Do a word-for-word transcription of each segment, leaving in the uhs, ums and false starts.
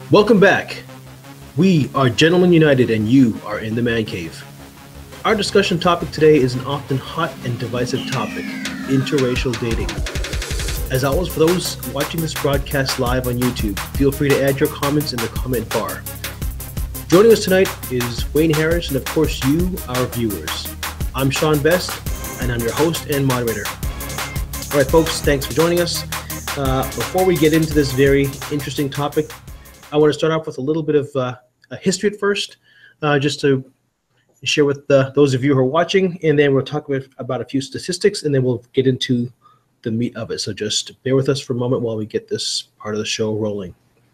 Welcome back. We are Gentlemen United and you are in the Man Cave. Our discussion topic today is an often hot and divisive topic, interracial dating. As always, for those watching this broadcast live on YouTube, feel free to add your comments in the comment bar. Joining us tonight is Wayne Harris and of course you, our viewers. I'm Sean Best and I'm your host and moderator. All right, folks, thanks for joining us. Uh, before we get into this very interesting topic, I want to start off with a little bit of uh, a history at first, uh, just to share with uh, those of you who are watching, and then we'll talk about, about a few statistics, and then we'll get into the meat of it. So just bear with us for a moment while we get this part of the show rolling.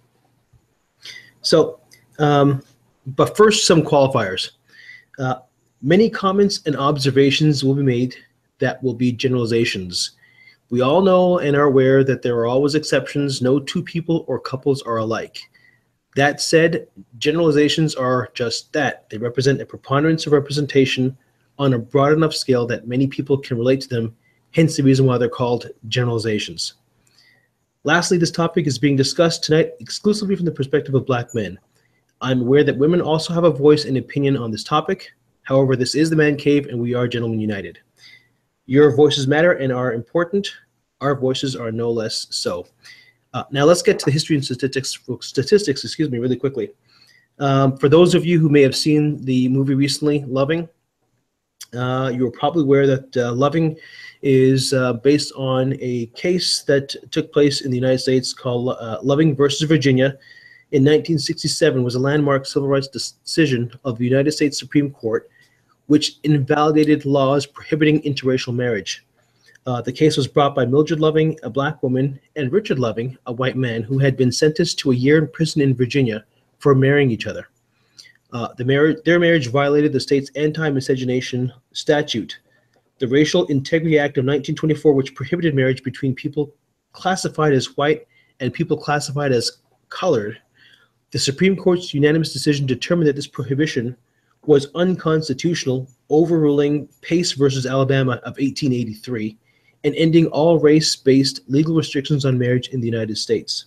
So, um, but first, some qualifiers. Uh, many comments and observations will be made that will be generalizations. We all know and are aware that there are always exceptions. No two people or couples are alike. That said, generalizations are just that. They represent a preponderance of representation on a broad enough scale that many people can relate to them, hence the reason why they're called generalizations. Lastly, this topic is being discussed tonight exclusively from the perspective of Black men. I'm aware that women also have a voice and opinion on this topic. However, this is the Man Cave and we are Gentlemen United. Your voices matter and are important. Our voices are no less so. Uh, now let's get to the history and statistics, statistics, excuse me, really quickly. Um, for those of you who may have seen the movie recently, Loving, uh, you're probably aware that uh, Loving is uh, based on a case that took place in the United States called uh, Loving versus Virginia in nineteen sixty-seven. Was a landmark civil rights decision of the United States Supreme Court, which invalidated laws prohibiting interracial marriage. Uh, the case was brought by Mildred Loving, a Black woman, and Richard Loving, a white man, who had been sentenced to a year in prison in Virginia for marrying each other. Uh, the mar their marriage violated the state's anti-miscegenation statute, the Racial Integrity Act of nineteen twenty-four, which prohibited marriage between people classified as white and people classified as colored. The Supreme Court's unanimous decision determined that this prohibition was unconstitutional, overruling Pace versus Alabama of eighteen eighty-three, and ending all race-based legal restrictions on marriage in the United States.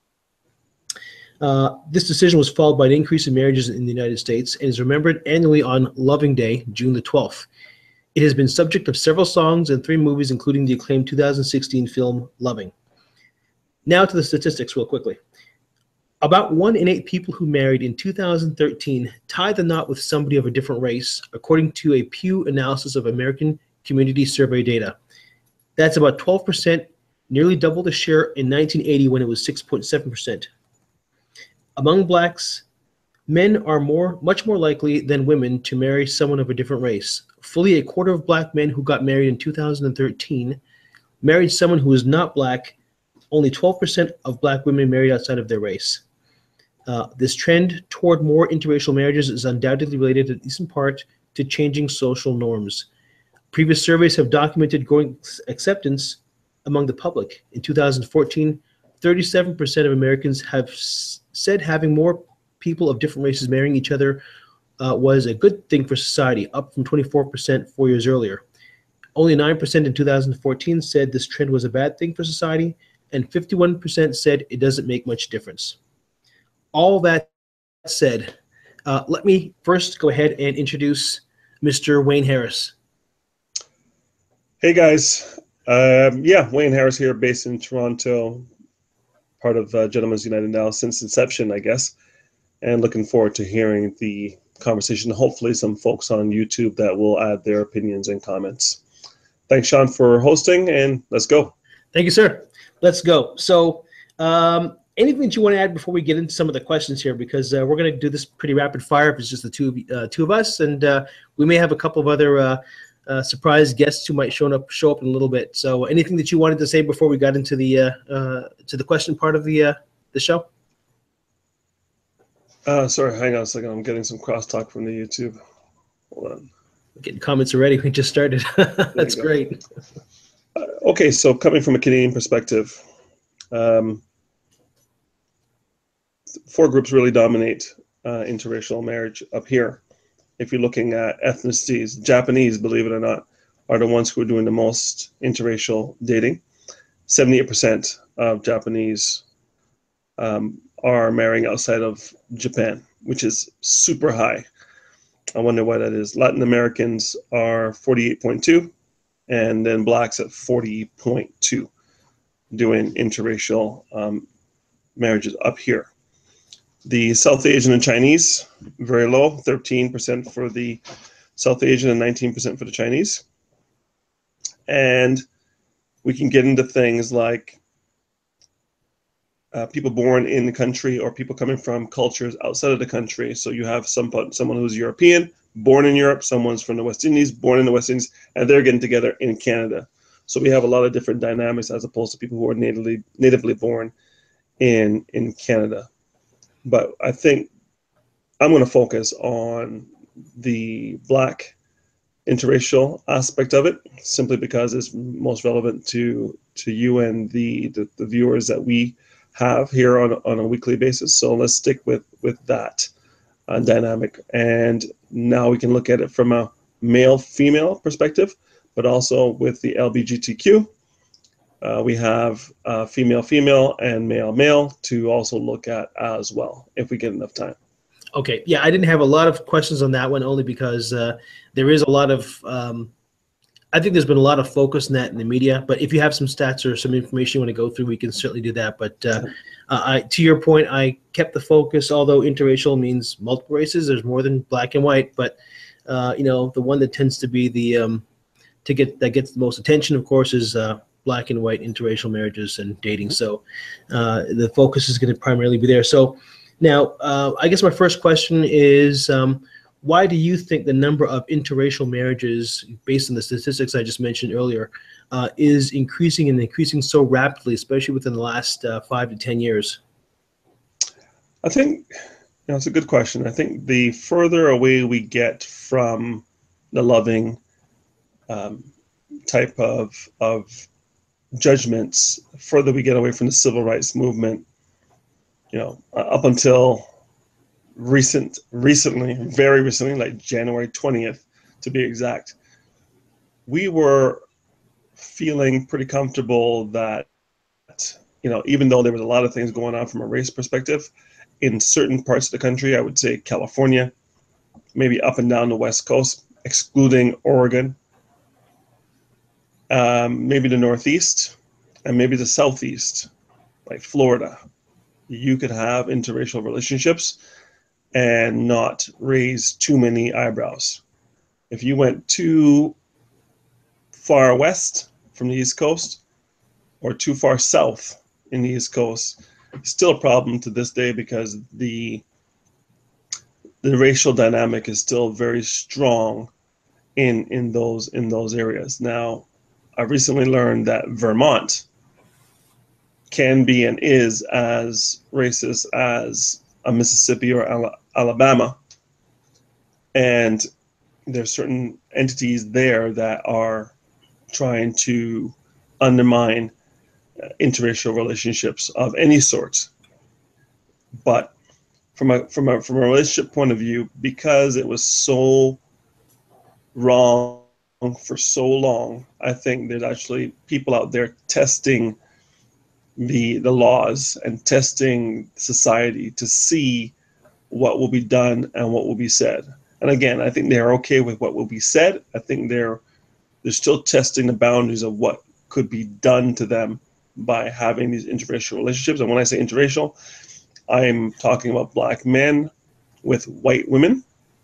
Uh, this decision was followed by an increase in marriages in the United States and is remembered annually on Loving Day, June the twelfth. It has been subject of several songs and three movies, including the acclaimed two thousand sixteen film Loving. Now to the statistics real quickly. About one in eight people who married in two thousand thirteen tied the knot with somebody of a different race, according to a Pew analysis of American Community Survey data. That's about twelve percent, nearly double the share in nineteen eighty when it was six point seven percent. Among Blacks, men are more, much more likely than women to marry someone of a different race. Fully a quarter of Black men who got married in two thousand thirteen married someone who is not Black. Only twelve percent of Black women married outside of their race. Uh, this trend toward more interracial marriages is undoubtedly related, at least in part, to changing social norms. Previous surveys have documented growing acceptance among the public. In two thousand fourteen, thirty-seven percent of Americans have said having more people of different races marrying each other uh, was a good thing for society, up from twenty-four percent four years earlier. Only nine percent in two thousand fourteen said this trend was a bad thing for society, and fifty-one percent said it doesn't make much difference. All that said, uh, let me first go ahead and introduce Mister Wayne Harris. Hey guys, um, yeah, Wayne Harris here, based in Toronto, part of uh, Gentlemen's United now since inception, I guess, and looking forward to hearing the conversation. Hopefully some folks on YouTube that will add their opinions and comments. Thanks, Sean, for hosting, and let's go. Thank you, sir. Let's go. So um, anything that you want to add before we get into some of the questions here, because uh, we're going to do this pretty rapid fire if it's just the two, uh, two of us, and uh, we may have a couple of other uh, uh, surprise guests who might show up show up in a little bit. So anything that you wanted to say before we got into the uh, uh, to the question part of the uh, the show? Uh, sorry, hang on a second. I'm getting some crosstalk from the YouTube. Hold on. Getting comments already. We just started. That's great. Uh, okay, so coming from a Canadian perspective, um, four groups really dominate uh, interracial marriage up here. If you're looking at ethnicities, Japanese, believe it or not, are the ones who are doing the most interracial dating. seventy-eight percent of Japanese um, are marrying outside of Japan, which is super high. I wonder why that is. Latin Americans are forty-eight point two, and then blacks at forty point two, doing interracial um, marriages up here. The South Asian and Chinese, very low, thirteen percent for the South Asian and nineteen percent for the Chinese. And we can get into things like uh, people born in the country or people coming from cultures outside of the country. So you have some, someone who's European, born in Europe, someone's from the West Indies, born in the West Indies, and they're getting together in Canada. So we have a lot of different dynamics as opposed to people who are natively natively born in in Canada. But I think I'm going to focus on the Black interracial aspect of it, simply because it's most relevant to to you and the the, the viewers that we have here on, on a weekly basis. So let's stick with, with that uh, dynamic. And now we can look at it from a male-female perspective, but also with the L G B T Q. Uh, we have uh, female-female and male-male to also look at as well, if we get enough time. Okay. Yeah, I didn't have a lot of questions on that one, only because uh, there is a lot of, um, I think there's been a lot of focus on that in the media. But if you have some stats or some information you want to go through, we can certainly do that. But uh, uh, I, to your point, I kept the focus, although interracial means multiple races. There's more than black and white. But, uh, you know, the one that tends to be the, um, to get, that gets the most attention, of course, is uh, black and white interracial marriages and dating. So uh, the focus is going to primarily be there. So now, uh, I guess my first question is, um, why do you think the number of interracial marriages, based on the statistics I just mentioned earlier, uh, is increasing and increasing so rapidly, especially within the last uh, five to ten years? I think, you know, it's a good question. I think the further away we get from the loving um, type of of judgments, the further we get away from the civil rights movement, you know, up until recent, recently, very recently, like January twentieth, to be exact, we were feeling pretty comfortable that, you know, even though there was a lot of things going on from a race perspective, in certain parts of the country, I would say California, maybe up and down the West Coast, excluding Oregon, um, maybe the Northeast, and maybe the Southeast, like Florida, you could have interracial relationships and not raise too many eyebrows. If you went too far west from the East Coast or too far south in the East Coast, it's still a problem to this day, because the the racial dynamic is still very strong in in those in those areas. Now, I recently learned that Vermont can be and is as racist as a Mississippi or Alabama. And there's certain entities there that are trying to undermine uh, interracial relationships of any sort. But from a from a from a relationship point of view, because it was so wrong for so long, I think there's actually people out there testing the the laws and testing society to see what will be done and what will be said. And again, I think they're okay with what will be said. I think they're they're still testing the boundaries of what could be done to them by having these interracial relationships. And when I say interracial, I'm talking about black men with white women,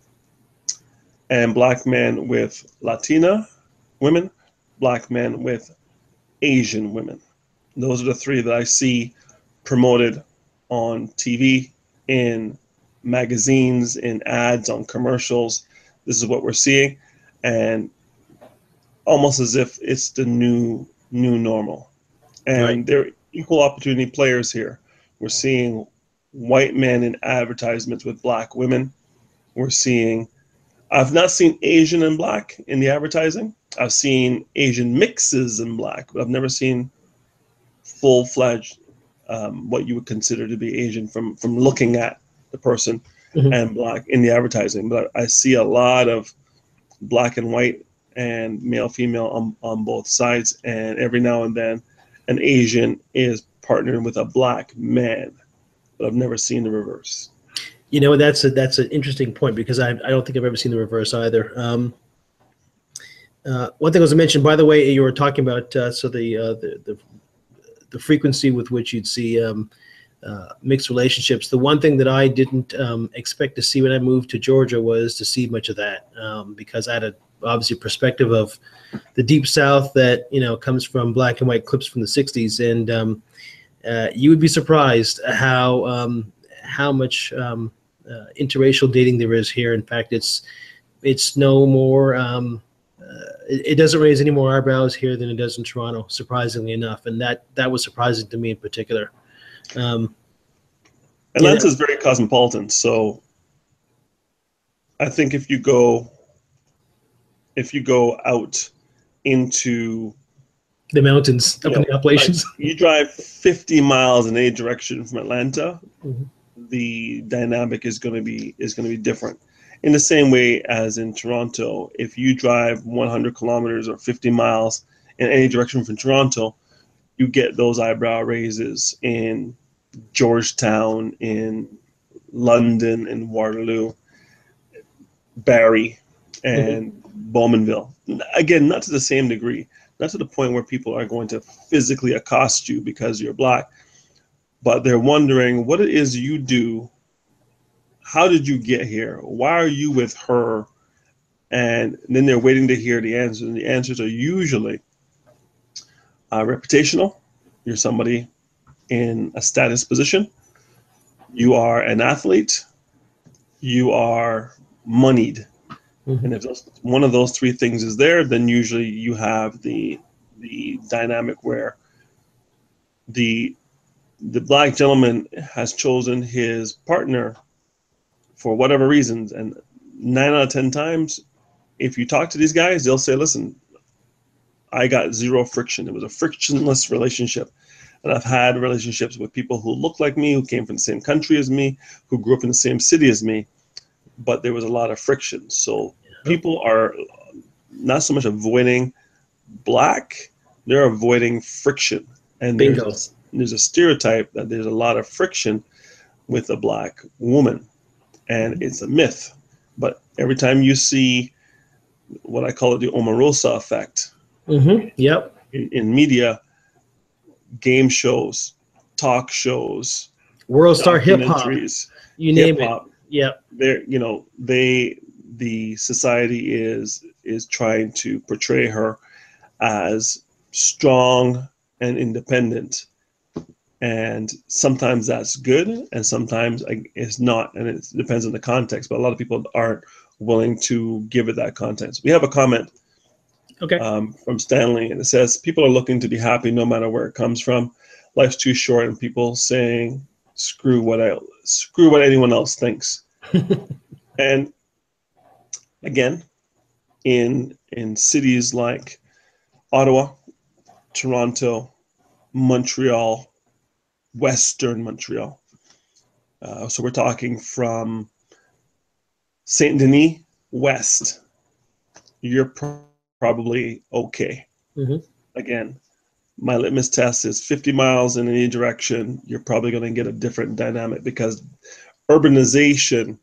and black men with Latina women, black men with Asian women. Those are the three that I see promoted on T V, in magazines, in ads, on commercials. This is what we're seeing, and almost as if it's the new new normal. And right. They're equal opportunity players here. We're seeing white men in advertisements with black women. We're seeing, I've not seen Asian and black in the advertising. I've seen Asian mixes in black, but I've never seen full-fledged um, what you would consider to be Asian from from looking at the person, mm-hmm. and black in the advertising. But I see a lot of black and white and male female on, on both sides, and every now and then an Asian is partnering with a black man. but I've never seen the reverse. You know, that's a that's an interesting point because I I don't think I've ever seen the reverse either. Um, uh, one thing I was to mention, by the way, you were talking about uh, so the, uh, the the the frequency with which you'd see um, uh, mixed relationships. The one thing that I didn't um, expect to see when I moved to Georgia was to see much of that um, because I had a obviously perspective of the Deep South that you know comes from black and white clips from the sixties, and um, uh, you would be surprised how um, how much um, uh, interracial dating there is here. In fact, it's it's no more. Um, uh, it, it doesn't raise any more eyebrows here than it does in Toronto, surprisingly enough, and that that was surprising to me in particular. Um, Atlanta is very cosmopolitan, so I think if you go if you go out into the mountains up you know, in the Appalachians, like you drive fifty miles in any direction from Atlanta, mm-hmm. the dynamic is going to be is going to be different. In the same way as in Toronto, if you drive one hundred kilometers or fifty miles in any direction from Toronto, you get those eyebrow raises in Georgetown, in London, in Waterloo, Barrie, and mm-hmm. Bowmanville. Again, not to the same degree, not to the point where people are going to physically accost you because you're black, but they're wondering what it is you do. How did you get here? Why are you with her? And then they're waiting to hear the answers. And the answers are usually uh, reputational. You're somebody in a status position. You are an athlete. You are moneyed. Mm-hmm. And if those, one of those three things is there, then usually you have the the dynamic where the the black gentleman has chosen his partner for whatever reasons. And nine out of ten times, if you talk to these guys, they'll say, listen, I got zero friction. It was a frictionless relationship. And I've had relationships with people who look like me, who came from the same country as me, who grew up in the same city as me, but there was a lot of friction. So people are not so much avoiding black, they're avoiding friction. And Bingo. There's, there's a stereotype that there's a lot of friction with a black woman. And it's a myth. But every time you see what I call it the Omarosa effect, mm-hmm. Yep. in, in media, game shows, talk shows, World Star Hip Hop, you name hip-hop, it. Yep. They're, you know, they the society is is trying to portray her as strong and independent. And sometimes that's good, and sometimes it's not, and it depends on the context. But a lot of people aren't willing to give it that context. We have a comment okay. um, from Stanley, and it says, people are looking to be happy no matter where it comes from. Life's too short, and people saying, screw what I, screw what anyone else thinks. And again, in in cities like Ottawa, Toronto, Montreal, Western Montreal. Uh, so we're talking from Saint Denis west. You're pro- probably okay. Mm-hmm. Again, my litmus test is fifty miles in any direction. You're probably going to get a different dynamic because urbanization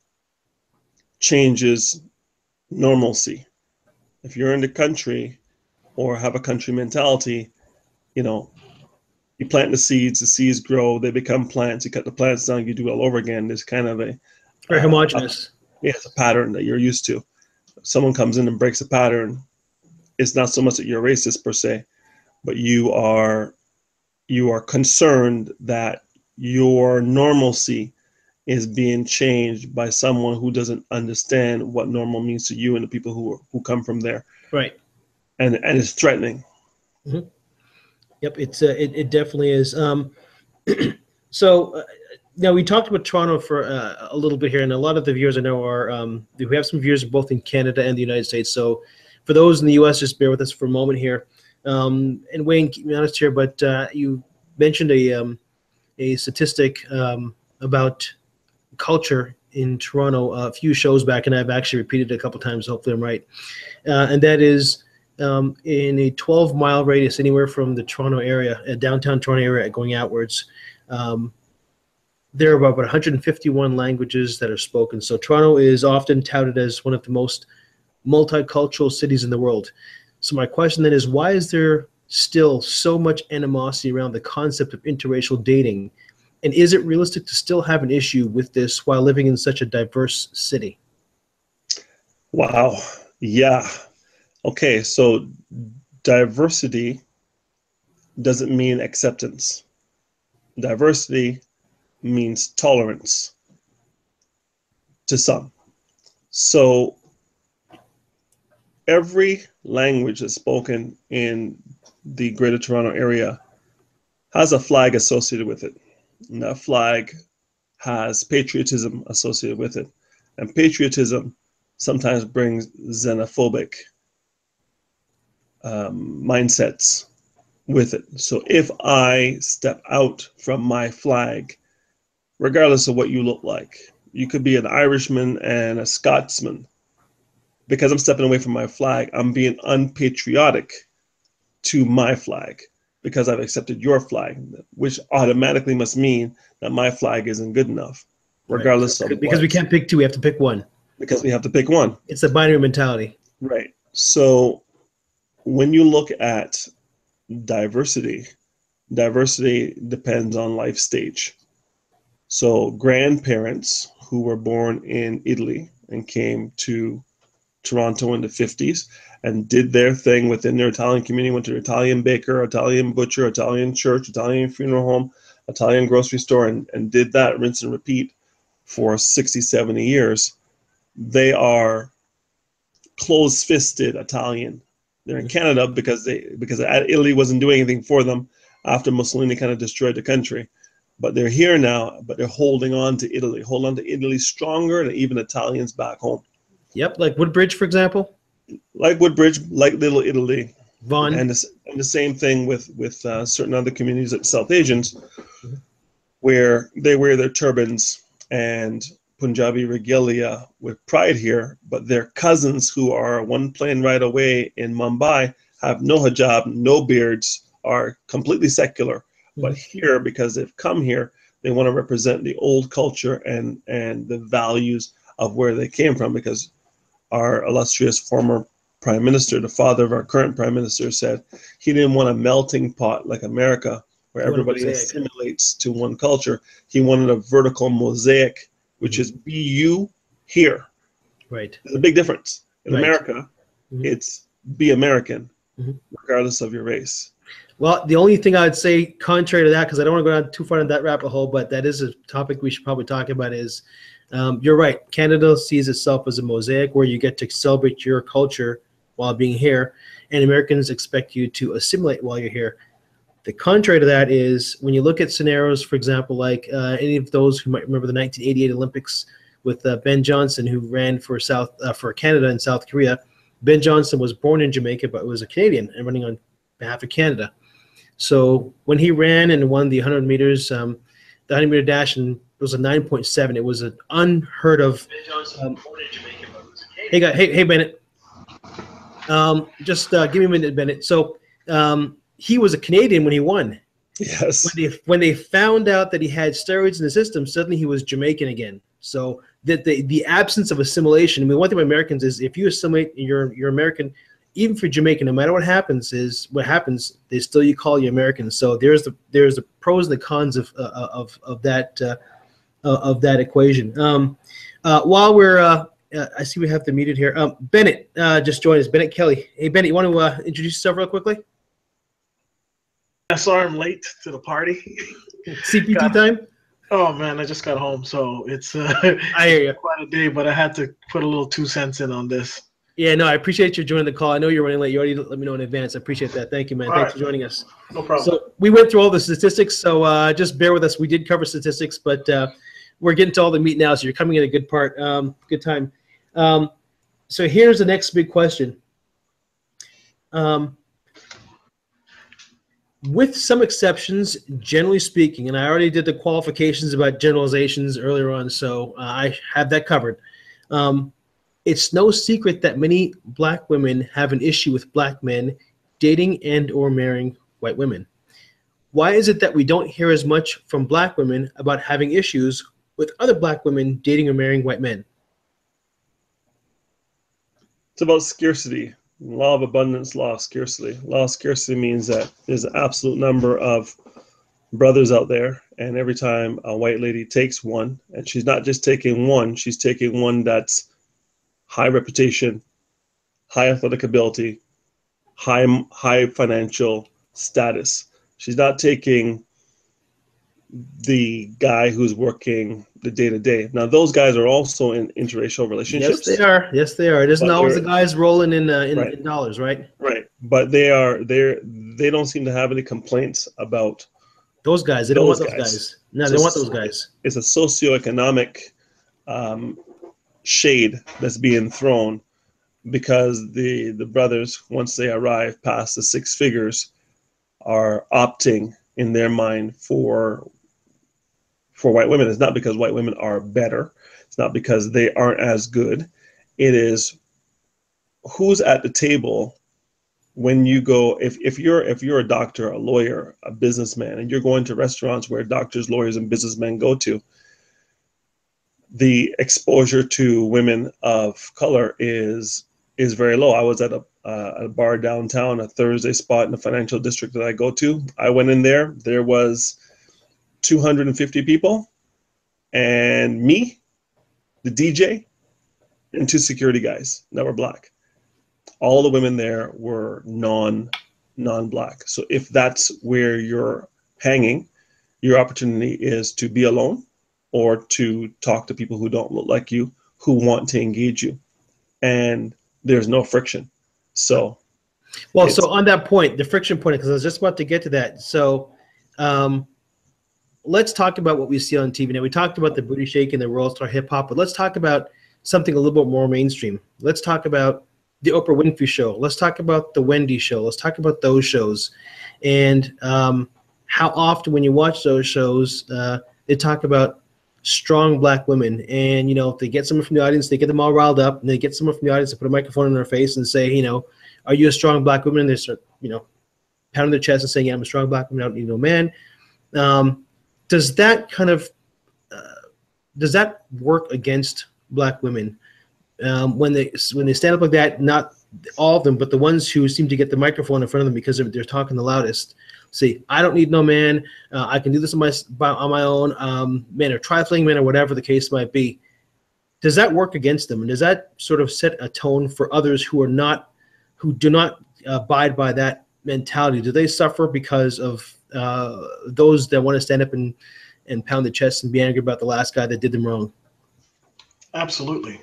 changes normalcy. If you're in the country or have a country mentality, you know, you plant the seeds, the seeds grow, they become plants. You cut the plants down, you do it all over again. There's kind of a very uh, homogenous. Yeah, it's a pattern that you're used to. If someone comes in and breaks a pattern, it's not so much that you're racist per se, but you are you are concerned that your normalcy is being changed by someone who doesn't understand what normal means to you and the people who who come from there. Right. And and it's threatening. Mm-hmm. Yep, it's uh, it, it definitely is. Um, so uh, now we talked about Toronto for uh, a little bit here, and a lot of the viewers I know are um, we have some viewers both in Canada and the United States. So for those in the U S, just bear with us for a moment here. Um, and Wayne, keep me honest here, but uh, you mentioned a um, a statistic um, about culture in Toronto a few shows back, and I've actually repeated it a couple times. Hopefully, I'm right. Uh, and that is. Um, in a twelve mile radius, anywhere from the Toronto area, uh, downtown Toronto area, going outwards, um, There are about one hundred fifty-one languages that are spoken. So Toronto is often touted as one of the most multicultural cities in the world. So my question then is, why is there still so much animosity around the concept of interracial dating? And is it realistic to still have an issue with this while living in such a diverse city? Wow. Yeah. Okay. So diversity doesn't mean acceptance. Diversity means tolerance to some. So every language that's spoken in the Greater Toronto area has a flag associated with it. And that flag has patriotism associated with it. And patriotism sometimes brings xenophobic um, mindsets with it. So if I step out from my flag, regardless of what you look like, you could be an Irishman and a Scotsman. Because I'm stepping away from my flag, I'm being unpatriotic to my flag because I've accepted your flag, which automatically must mean that my flag isn't good enough, regardless right. of because what. we can't pick two, we have to pick one. Because we have to pick one. It's a binary mentality. Right. So when you look at diversity, diversity depends on life stage. So grandparents who were born in Italy and came to Toronto in the fifties and did their thing within their Italian community, went to an Italian baker, Italian butcher, Italian church, Italian funeral home, Italian grocery store, and, and did that rinse and repeat for sixty, seventy years. They are closed-fisted Italian. They're in Canada because they because Italy wasn't doing anything for them after Mussolini kind of destroyed the country. But they're here now, but they're holding on to Italy, hold on to Italy stronger than even Italians back home. Yep, like Woodbridge, for example. Like Woodbridge, like Little Italy. Vaughan. And the, and the same thing with, with uh, certain other communities like South Asians, mm-hmm. where they wear their turbans and Punjabi regalia with pride here, but their cousins who are one plane ride away in Mumbai have no hijab, no beards, are completely secular. Mm-hmm. But here, because they've come here, they want to represent the old culture and, and the values of where they came from, because our illustrious former prime minister, the father of our current prime minister, said he didn't want a melting pot like America where everybody assimilates to one culture. He wanted a vertical mosaic, which mm-hmm. is be you here. Right. There's a big difference. In right. America, mm-hmm. it's be American, mm-hmm. regardless of your race. Well, the only thing I'd say contrary to that, because I don't want to go down too far in that rabbit hole, but that is a topic we should probably talk about, is um, you're right. Canada sees itself as a mosaic where you get to celebrate your culture while being here, and Americans expect you to assimilate while you're here. The contrary to that is when you look at scenarios, for example, like uh, any of those who might remember the nineteen eighty-eight Olympics with uh, Ben Johnson, who ran for South uh, for Canada and South Korea. Ben Johnson was born in Jamaica, but was a Canadian and running on behalf of Canada. So when he ran and won the one hundred meters, um, the one hundred meter dash, and it was a nine point seven. It was an unheard of. Um, hey, guy, hey, hey, Bennett. Um, just uh, give me a minute, Bennett. So um, he was a Canadian when he won. Yes. When they when they found out that he had steroids in the system, suddenly he was Jamaican again. So that the the absence of assimilation. I mean, one thing about Americans is if you assimilate, you're you're American. Even for Jamaican, no matter what happens, is what happens. They still you call you American. So there's the there's the pros and the cons of uh, of of that uh, of that equation. Um, uh, while we're, uh, uh, I see we have the muted here. Um, Bennett uh, just joined us. Bennett Kelly. Hey Bennett, you want to uh, introduce yourself real quickly? I saw him late to the party. C P T got, time. Oh man, I just got home, so it's uh, I hear you. Quite a day. But I had to put a little two cents in on this. Yeah, no, I appreciate you joining the call. I know you're running late. You already let me know in advance. I appreciate that. Thank you, man. All Thanks right. for joining us. No problem. So we went through all the statistics, so uh, just bear with us. We did cover statistics, but uh, we're getting to all the meat now, so you're coming in a good part. Um, good time. Um, so here's the next big question. Um, with some exceptions, generally speaking, and I already did the qualifications about generalizations earlier on, so uh, I have that covered. Um, It's no secret that many black women have an issue with black men dating and or marrying white women. Why is it that we don't hear as much from black women about having issues with other black women dating or marrying white men? It's about scarcity. Law of abundance, law of scarcity. Law of scarcity means that there's an absolute number of brothers out there, and every time a white lady takes one, and she's not just taking one, she's taking one that's high reputation, high athletic ability, high high financial status. She's not taking the guy who's working the day to day. Now, those guys are also in interracial relationships. Yes, they are. Yes, they are. It isn't But always the they're- guys rolling in, uh, in, Right. in dollars, right? Right, but they are they they don't seem to have any complaints about. Those guys. They don't want Those those guys. guys. No, So they want it's- those guys. It's a socioeconomic um, shade that's being thrown because the the brothers, once they arrive past the six figures, are opting in their mind for for white women. It's not because white women are better. It's not because they aren't as good. It is who's at the table when you go. If, if you're if you're a doctor, a lawyer, a businessman, and you're going to restaurants where doctors, lawyers, and businessmen go to, the exposure to women of color is is very low. I was at a, uh, a bar downtown, a Thursday spot in the financial district that I go to. I went in there. There was two hundred fifty people, and me, the D J, and two security guys that were black. All the women there were non non-black. So if that's where you're hanging, your opportunity is to be alone or to talk to people who don't look like you, who want to engage you. And there's no friction. So Well, it's- so on that point, the friction point, because I was just about to get to that. So um, let's talk about what we see on T V. Now, we talked about the booty shake and the world star hip hop, but let's talk about something a little bit more mainstream. Let's talk about the Oprah Winfrey Show. Let's talk about the Wendy Show. Let's talk about those shows. And um, how often when you watch those shows, uh, they talk about strong black women. And, you know, if they get someone from the audience, they get them all riled up, and they get someone from the audience to put a microphone in their face and say, you know, are you a strong black woman? And they start, you know, pounding their chest and saying, yeah, I'm a strong black woman. I don't need no man. Um, does that kind of, uh, does that work against black women? Um, when they when they stand up like that, not all of them, but the ones who seem to get the microphone in front of them because they're, they're talking the loudest, say, I don't need no man. Uh, I can do this on my on my own. Um, men are trifling, men or whatever the case might be. Does that work against them, and does that sort of set a tone for others who are not, who do not abide by that mentality? Do they suffer because of uh, those that want to stand up and and pound the chest and be angry about the last guy that did them wrong? Absolutely.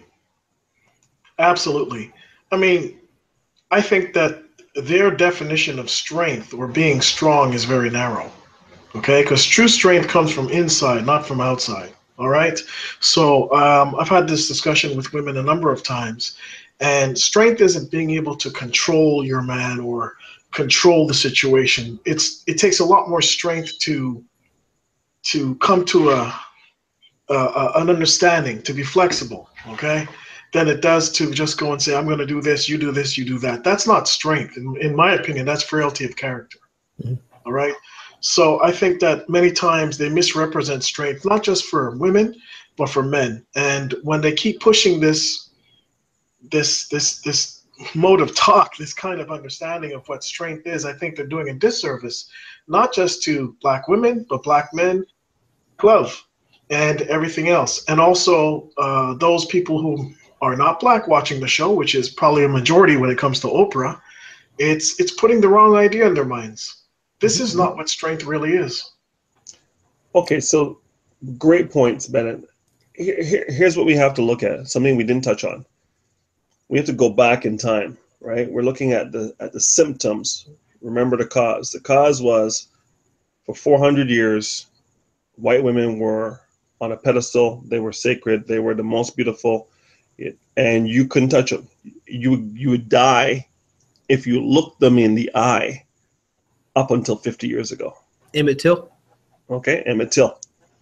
Absolutely. I mean, I think that their definition of strength or being strong is very narrow. Okay, because true strength comes from inside, not from outside. All right. So um, I've had this discussion with women a number of times, and strength isn't being able to control your man or control the situation. It's it takes a lot more strength to to come to a, a, a an understanding, to be flexible. Okay, than it does to just go and say, I'm going to do this, you do this, you do that. That's not strength. In, in my opinion, that's frailty of character. Mm-hmm. All right. So I think that many times they misrepresent strength, not just for women, but for men. And when they keep pushing this, this, this, this mode of talk, this kind of understanding of what strength is, I think they're doing a disservice, not just to black women, but black men, love, and everything else. And also uh, those people who are not black watching the show, which is probably a majority when it comes to Oprah, it's it's putting the wrong idea in their minds. This is not what strength really is. Okay, so great points, Bennett. Here, here, here's what we have to look at, something we didn't touch on. We have to go back in time, right? We're looking at the at the symptoms. Remember the cause. The cause was for four hundred years, white women were on a pedestal. They were sacred. They were the most beautiful. It, and you couldn't touch them. You you would die if you looked them in the eye up until fifty years ago. Emmett Till. Okay, Emmett Till.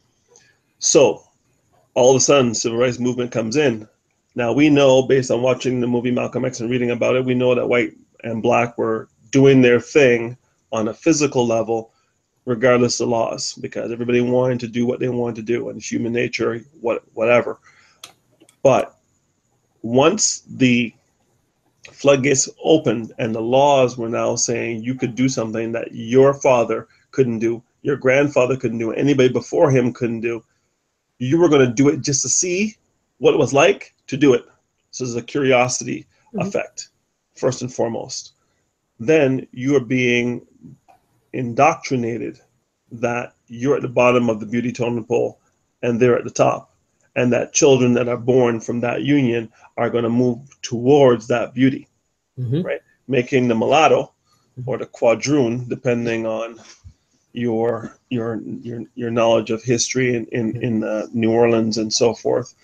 So all of a sudden, civil rights movement comes in. Now we know, based on watching the movie Malcolm X and reading about it, we know that white and black were doing their thing on a physical level regardless of laws, because everybody wanted to do what they wanted to do, and human nature, what whatever. But once the floodgates opened and the laws were now saying you could do something that your father couldn't do, your grandfather couldn't do, anybody before him couldn't do, you were going to do it just to see what it was like to do it. So there's a curiosity mm-hmm. effect, first and foremost. Then you are being indoctrinated that you're at the bottom of the beauty totem pole and they're at the top, and that children that are born from that union are going to move towards that beauty, mm-hmm. right? Making the mulatto or the quadroon, depending on your your your your knowledge of history in in, in uh, New Orleans and so forth.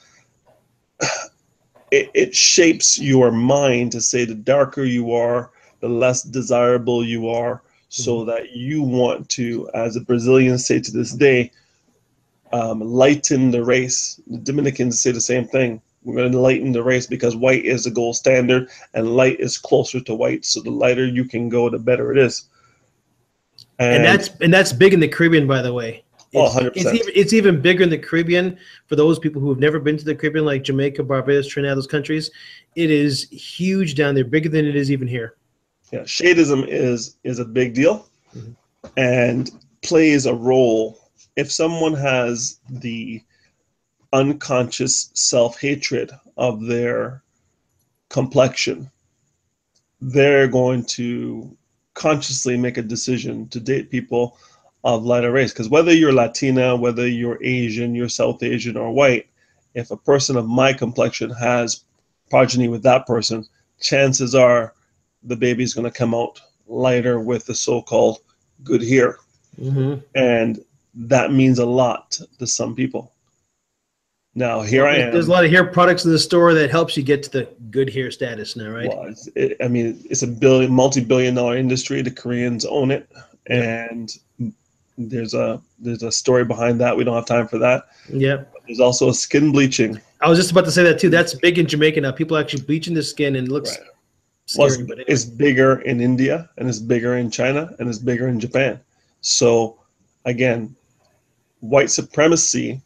It, it shapes your mind to say the darker you are, the less desirable you are, so that you want to, as the Brazilians say to this day, um, lighten the race. The Dominicans say the same thing. We're going to lighten the race because white is the gold standard and light is closer to white. So the lighter you can go, the better it is. And, and that's and that's big in the Caribbean, by the way. It's, oh, one hundred percent. It's even, it's even bigger in the Caribbean for those people who have never been to the Caribbean, like Jamaica, Barbados, Trinidad, those countries. It is huge down there, bigger than it is even here. Yeah, shadeism is is a big deal, mm-hmm. and plays a role. If someone has the unconscious self-hatred of their complexion, they're going to consciously make a decision to date people of lighter race. Because whether you're Latina, whether you're Asian, you're South Asian or white, if a person of my complexion has progeny with that person, chances are the baby's going to come out lighter with the so-called good hair. Mm-hmm. And that means a lot to some people. Now, here well, I am. There's a lot of hair products in the store that helps you get to the good hair status now, right? Well, it's, it, I mean, it's a billion, multi-billion dollar industry. The Koreans own it. Yeah. And there's a there's a story behind that. We don't have time for that. Yeah. There's also a skin bleaching. I was just about to say that too. That's big in Jamaica now. People actually bleaching their skin, and it looks right. scary. Well, but anyway. It's bigger in India, and it's bigger in China, and it's bigger in Japan. So, again, white supremacy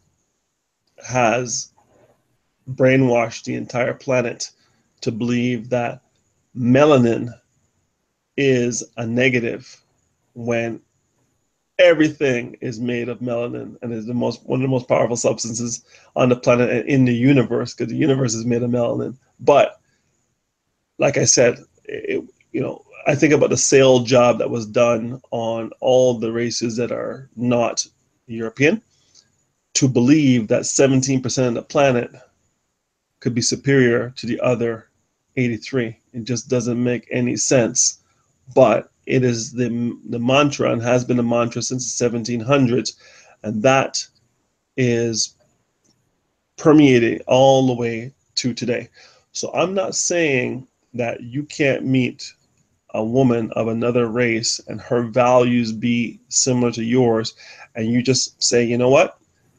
has brainwashed the entire planet to believe that melanin is a negative when everything is made of melanin and is the most one of the most powerful substances on the planet and in the universe, because the universe is made of melanin. But like I said, it, you know, I think about the sale job that was done on all the races that are not European, to believe that seventeen percent of the planet could be superior to the other eighty-three. It just doesn't make any sense. But it is the, the mantra, and has been a mantra since the seventeen hundreds. And that is permeating all the way to today. So I'm not saying that you can't meet a woman of another race and her values be similar to yours, and you just say, you know what?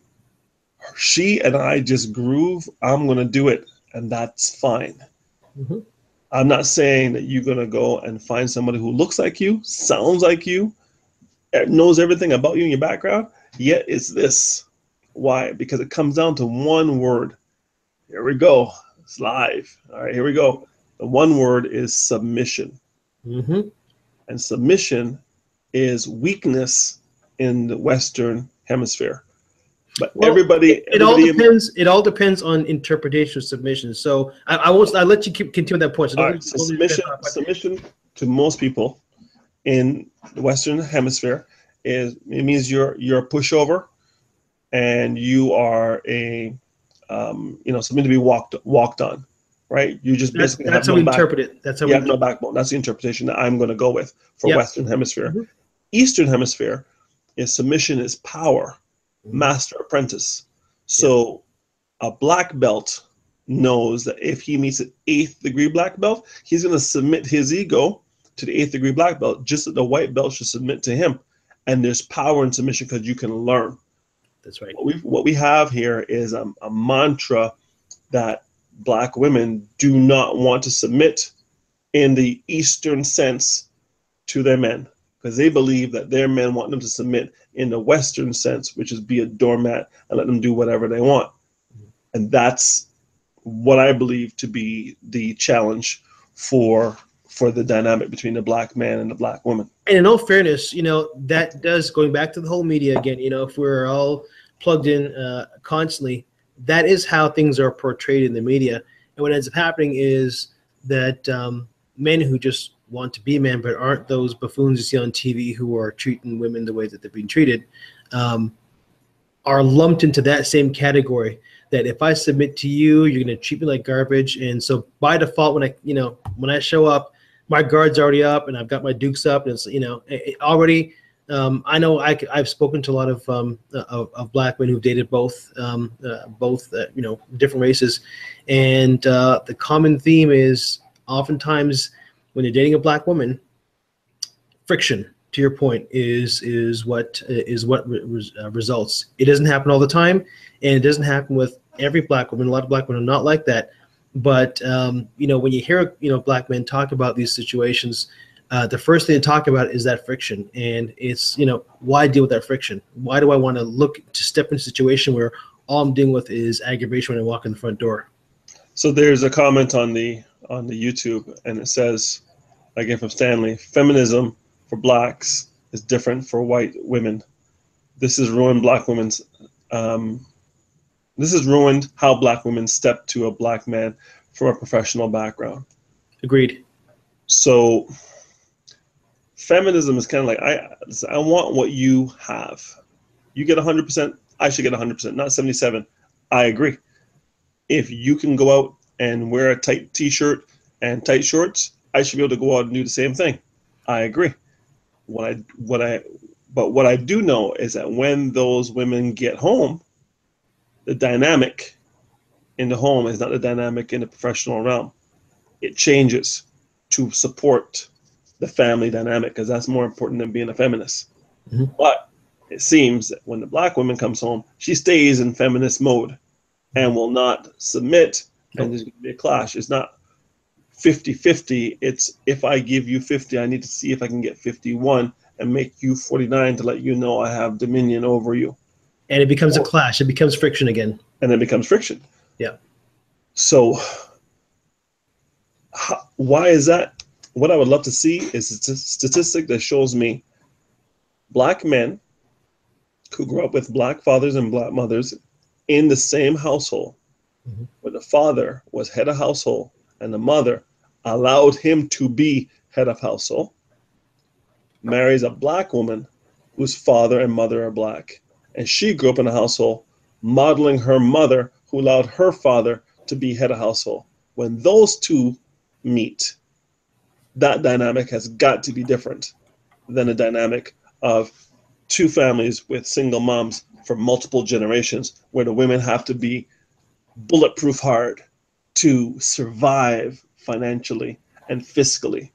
She and I just groove, I'm going to do it, and that's fine. Mm-hmm. I'm not saying that you're going to go and find somebody who looks like you, sounds like you, knows everything about you and your background, yet it's this. Why? Because it comes down to one word. Here we go. It's live. All right, here we go. The one word is submission. Mm-hmm. And submission is weakness in the Western hemisphere. But well, everybody, it, it everybody, all depends. It all depends on interpretation of submission. So I, I won't. I'll let you keep continue that point. So, all right, so submission, submission to most people in the Western Hemisphere is it means you're you're a pushover, and you are a um, you know something to be walked walked on, right? You just that's, basically that's have how no we interpret it. That's how you we have no backbone. That's the interpretation that I'm going to go with for yep. Western Hemisphere. Mm-hmm. Eastern Hemisphere is submission is power. Master apprentice. So yeah. a black belt knows that if he meets an eighth degree black belt, he's going to submit his ego to the eighth degree black belt, just that the white belt should submit to him. And there's power in submission because you can learn. That's right. What we, what we have here is a, a mantra that black women do not want to submit in the Eastern sense to their men. because they believe that their men want them to submit in the Western sense, which is be a doormat and let them do whatever they want. And that's what I believe to be the challenge for for the dynamic between the black man and the black woman. And in all fairness, you know, that does, going back to the whole media again, you know, if we're all plugged in uh, constantly, that is how things are portrayed in the media. And what ends up happening is that um, men who just want to be men but aren't those buffoons you see on T V who are treating women the way that they're being treated, um, are lumped into that same category. That if I submit to you, you're going to treat me like garbage. And so by default, when I, you know, when I show up, my guard's already up and I've got my dukes up, and it's, you know, it already, um, I know I, I've spoken to a lot of, um, of, of black men who've dated both, um, uh, both, uh, you know, different races. And uh, the common theme is oftentimes when you're dating a black woman, friction, to your point, is is what is what re uh, results. It doesn't happen all the time, and it doesn't happen with every black woman. A lot of black women are not like that. But um, you know, when you hear you know black men talk about these situations, uh, the first thing to talk about is that friction, and it's you know why deal with that friction? Why do I want to look to step into a situation where all I'm dealing with is aggravation when I walk in the front door? So there's a comment on the on the YouTube, and it says, again from Stanley, feminism for blacks is different for white women. This has ruined black women's. Um, this has ruined how black women step to a black man from a professional background. Agreed. So feminism is kind of like, I I want what you have. You get one hundred percent, I should get one hundred percent, not seventy-seven. I agree. If you can go out and wear a tight t-shirt and tight shorts, I should be able to go out and do the same thing. I agree. What I what I but what I do know is that when those women get home, the dynamic in the home is not the dynamic in the professional realm. It changes to support the family dynamic, because that's more important than being a feminist. Mm-hmm. But it seems that when the black woman comes home, she stays in feminist mode and will not submit, and there's going to be a clash. It's not fifty fifty. It's, if I give you fifty, I need to see if I can get fifty-one and make you forty-nine to let you know I have dominion over you. And it becomes or, a clash. It becomes friction again. And it becomes friction. Yeah. So how, why is that? What I would love to see is a statistic that shows me black men who grew up with black fathers and black mothers in the same household, mm-hmm. where the father was head of household and the mother allowed him to be head of household, marries a black woman whose father and mother are black. And she grew up in a household modeling her mother, who allowed her father to be head of household. When those two meet, that dynamic has got to be different than a dynamic of two families with single moms for multiple generations, where the women have to be bulletproof hard to survive financially and fiscally.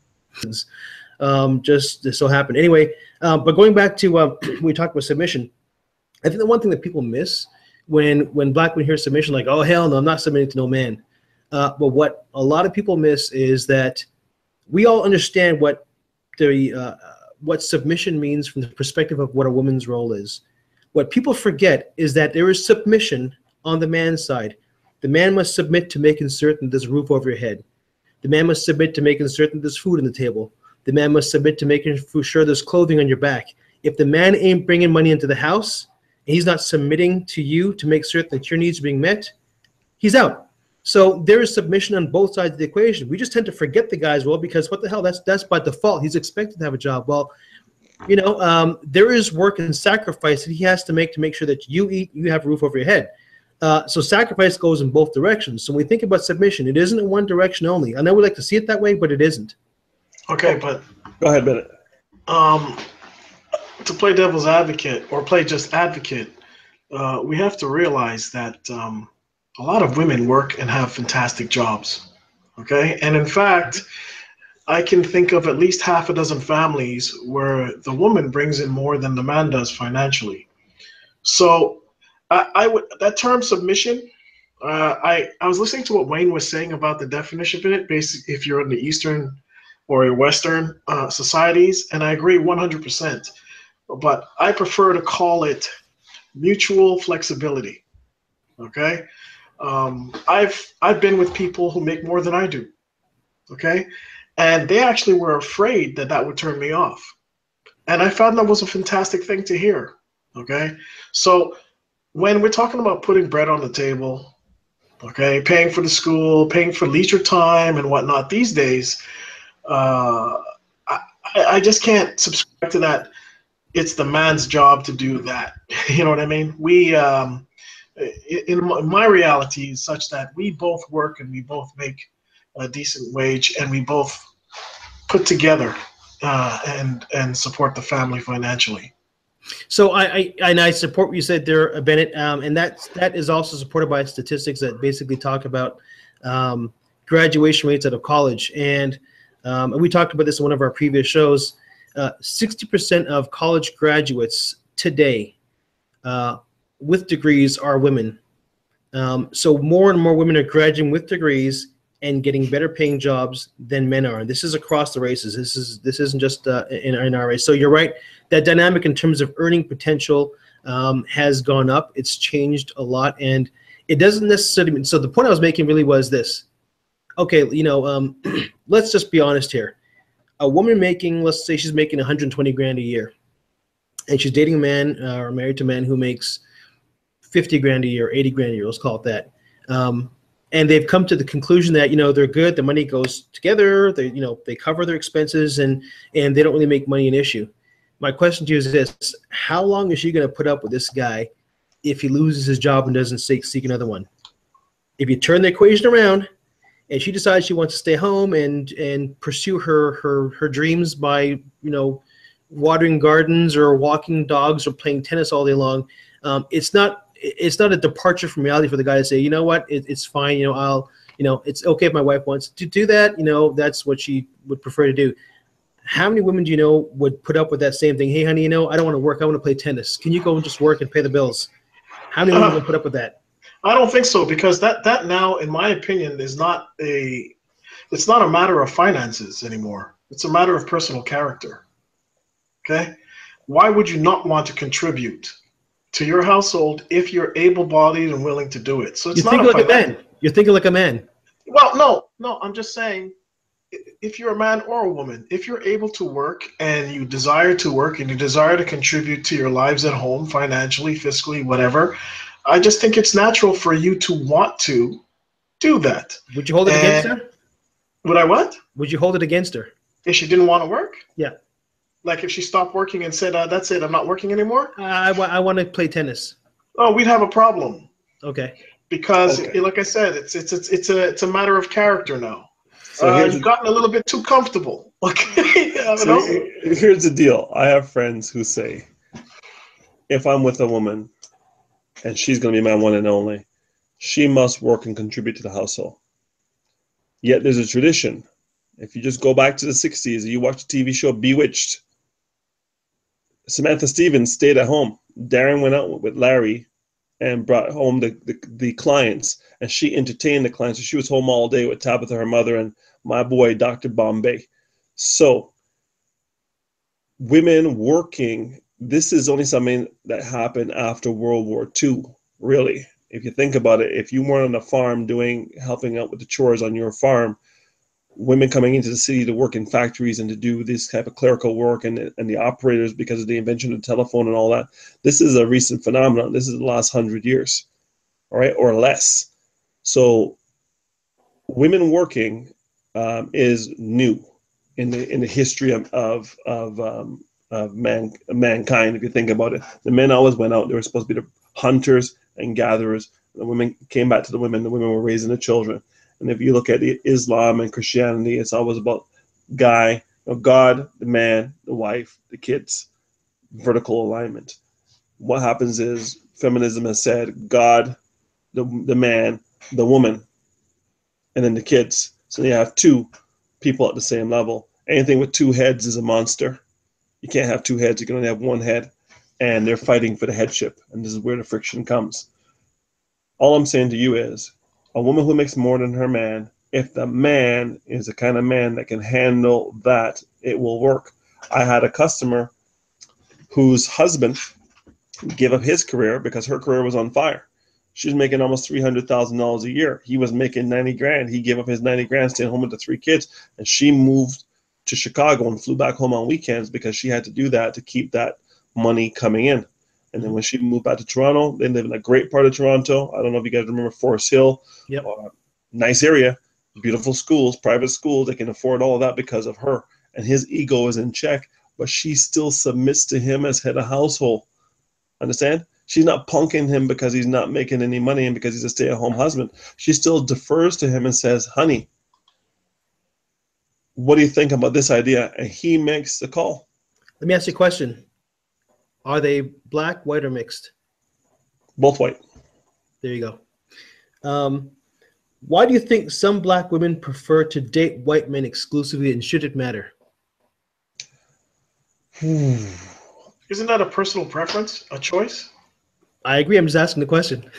Um, just, just so happened. Anyway, uh, but going back to, uh, we talked about submission. I think the one thing that people miss when, when black women hear submission, like, oh, hell no, I'm not submitting to no man. Uh, but what a lot of people miss is that we all understand what the uh, what submission means from the perspective of what a woman's role is. What people forget is that there is submission on the man's side. The man must submit to making certain there's a roof over your head. The man must submit to making certain there's food on the table. The man must submit to making sure there's clothing on your back. If the man ain't bringing money into the house, and he's not submitting to you to make certain that your needs are being met, he's out. So there is submission on both sides of the equation. We just tend to forget the guy's role because what the hell, that's that's by default. He's expected to have a job. Well, you know, um, there is work and sacrifice that he has to make to make sure that you eat, you have a roof over your head. Uh, so sacrifice goes in both directions. So when we think about submission, it isn't in one direction only. I know we like to see it that way, but it isn't. Okay, but go ahead, Bennett. Um, to play devil's advocate or play just advocate, uh, we have to realize that um, a lot of women work and have fantastic jobs. Okay, and in fact, I can think of at least half a dozen families where the woman brings in more than the man does financially. So I, I would, that term submission, uh, I, I was listening to what Wayne was saying about the definition of it. Basically, if you're in the Eastern or your Western uh, societies, and I agree one hundred percent. But I prefer to call it mutual flexibility. Okay, um, I've I've been with people who make more than I do. Okay, and they actually were afraid that that would turn me off, and I found that was a fantastic thing to hear. Okay, so when we're talking about putting bread on the table, okay, paying for the school, paying for leisure time and whatnot these days, uh, I, I just can't subscribe to that. It's the man's job to do that. You know what I mean? We, um, in my reality is such that we both work and we both make a decent wage and we both put together uh, and and support the family financially. So I, I and I support what you said there, uh, Bennett, um, and that that is also supported by statistics that basically talk about um, graduation rates out of college. And, um, and we talked about this in one of our previous shows. Uh, sixty percent of college graduates today uh, with degrees are women. Um, so more and more women are graduating with degrees and getting better paying jobs than men are. And this is across the races. This is this isn't just uh, in, in our race. So you're right. That dynamic in terms of earning potential um, has gone up. It's changed a lot, and it doesn't necessarily mean. So the point I was making really was this. Okay, you know, um, let's just be honest here. A woman making, let's say she's making one hundred twenty grand a year, and she's dating a man uh, or married to a man who makes fifty grand a year, eighty grand a year. Let's call it that. Um, and they've come to the conclusion that, you know, they're good. The money goes together. They, you know, they cover their expenses, and and they don't really make money an issue. My question to you is this: how long is she going to put up with this guy if he loses his job and doesn't seek seek another one? If you turn the equation around, and she decides she wants to stay home and and pursue her her her dreams by, you know, watering gardens or walking dogs or playing tennis all day long, um, it's not it's not a departure from reality for the guy to say, you know what, it, it's fine, you know, I'll, you know, it's okay if my wife wants to do that, you know, that's what she would prefer to do. How many women do you know would put up with that same thing? Hey, honey, you know, I don't want to work. I want to play tennis. Can you go and just work and pay the bills? How many women uh, would put up with that? I don't think so, because that that now, in my opinion, is not a it's not a matter of finances anymore. It's a matter of personal character. Okay? Why would you not want to contribute to your household if you're able-bodied and willing to do it? So it's you're not thinking a like a man. You're thinking like a man. Well, no, no, I'm just saying, if you're a man or a woman, if you're able to work and you desire to work and you desire to contribute to your lives at home, financially, fiscally, whatever, I just think it's natural for you to want to do that. Would you hold it and against her? Would I what? Would you hold it against her? If she didn't want to work? Yeah. Like if she stopped working and said, uh, that's it, I'm not working anymore? Uh, I, I want to play tennis. Oh, we'd have a problem. Okay. Because, okay. like I said, it's it's it's it's a it's a matter of character now. So uh, you've gotten a little bit too comfortable. Okay. So here's the deal. I have friends who say, if I'm with a woman and she's going to be my one and only, she must work and contribute to the household. Yet there's a tradition. If you just go back to the sixties and you watch the T V show Bewitched, Samantha Stevens stayed at home. Darren went out with Larry and brought home the, the, the clients, and she entertained the clients. So she was home all day with Tabitha, her mother, and my boy, Doctor Bombay. So women working, this is only something that happened after World War Two, really. If you think about it, if you weren't on a farm doing, helping out with the chores on your farm, women coming into the city to work in factories and to do this type of clerical work, and, and the operators, because of the invention of the telephone and all that, this is a recent phenomenon. This is the last hundred years, all right, or less. So women working um, is new in the in the history of of of, um, of man mankind. If you think about it, the men always went out. They were supposed to be the hunters and gatherers. The women came back to the women. The women were raising the children. And if you look at Islam and Christianity, it's always about guy, you know, God, the man, the wife, the kids, vertical alignment. What happens is feminism has said God, the, the man, the woman, and then the kids. So you have two people at the same level. Anything with two heads is a monster. You can't have two heads. You can only have one head. And they're fighting for the headship. And this is where the friction comes. All I'm saying to you is, a woman who makes more than her man if the man is the kind of man that can handle that, it will work. I had a customer whose husband gave up his career because her career was on fire. She was making almost three hundred thousand dollars a year. He was making ninety grand. He gave up his ninety grand, staying home with the three kids, and she moved to Chicago and flew back home on weekends because she had to do that to keep that money coming in. And then when she moved back to Toronto, they live in a great part of Toronto. I don't know if you guys remember Forest Hill. Yep. Uh, nice area, beautiful schools, private schools. They can afford all of that because of her. And his ego is in check, but she still submits to him as head of household. Understand? She's not punking him because he's not making any money and because he's a stay-at-home husband. She still defers to him and says, honey, what do you think about this idea? And he makes the call. Let me ask you a question. Are they black, white, or mixed? Both white. There you go. Um, why do you think some black women prefer to date white men exclusively, and should it matter? Isn't that a personal preference, a choice? I agree. I'm just asking the question.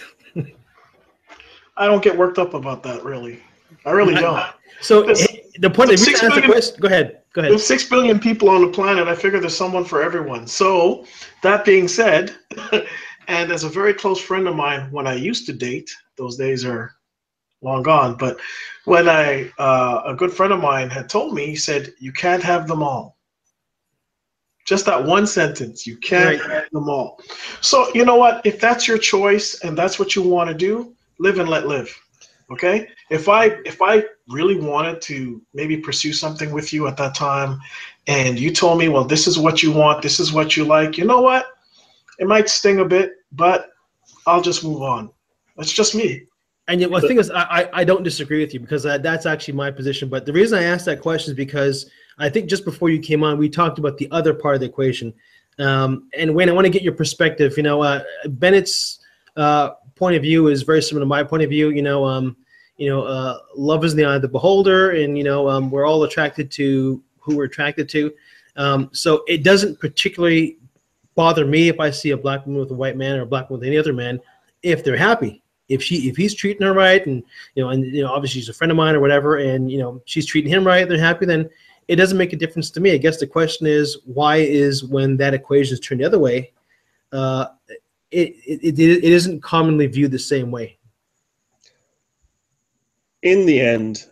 I don't get worked up about that, really. I really don't. So There's- the point there's of six the billion- question. Go ahead. Go ahead. There's six billion people on the planet. I figure there's someone for everyone. So that being said, and as a very close friend of mine, when I used to date, those days are long gone. But when I, uh, a good friend of mine had told me, he said, you can't have them all. Just that one sentence, you can't Right. have them all. So you know what? If that's your choice and that's what you want to do, live and let live. Okay. If I if I really wanted to maybe pursue something with you at that time, and you told me, well, this is what you want, this is what you like, you know what? It might sting a bit, but I'll just move on. That's just me. And yet, well, the thing is, I, I I don't disagree with you, because uh, that's actually my position. But the reason I asked that question is because I think just before you came on, we talked about the other part of the equation. Um, and Wayne, I want to get your perspective. You know, uh, Bennett's uh, point of view is very similar to my point of view. You know, um, you know, uh, love is in the eye of the beholder, and you know, um, we're all attracted to who we're attracted to. Um, so it doesn't particularly bother me if I see a black woman with a white man or a black woman with any other man, if they're happy. If she, if he's treating her right, and you know, and you know, obviously she's a friend of mine or whatever, and you know, she's treating him right, they're happy, then it doesn't make a difference to me. I guess the question is, why is when that equation is turned the other way, uh, it, it it it isn't commonly viewed the same way. In the end,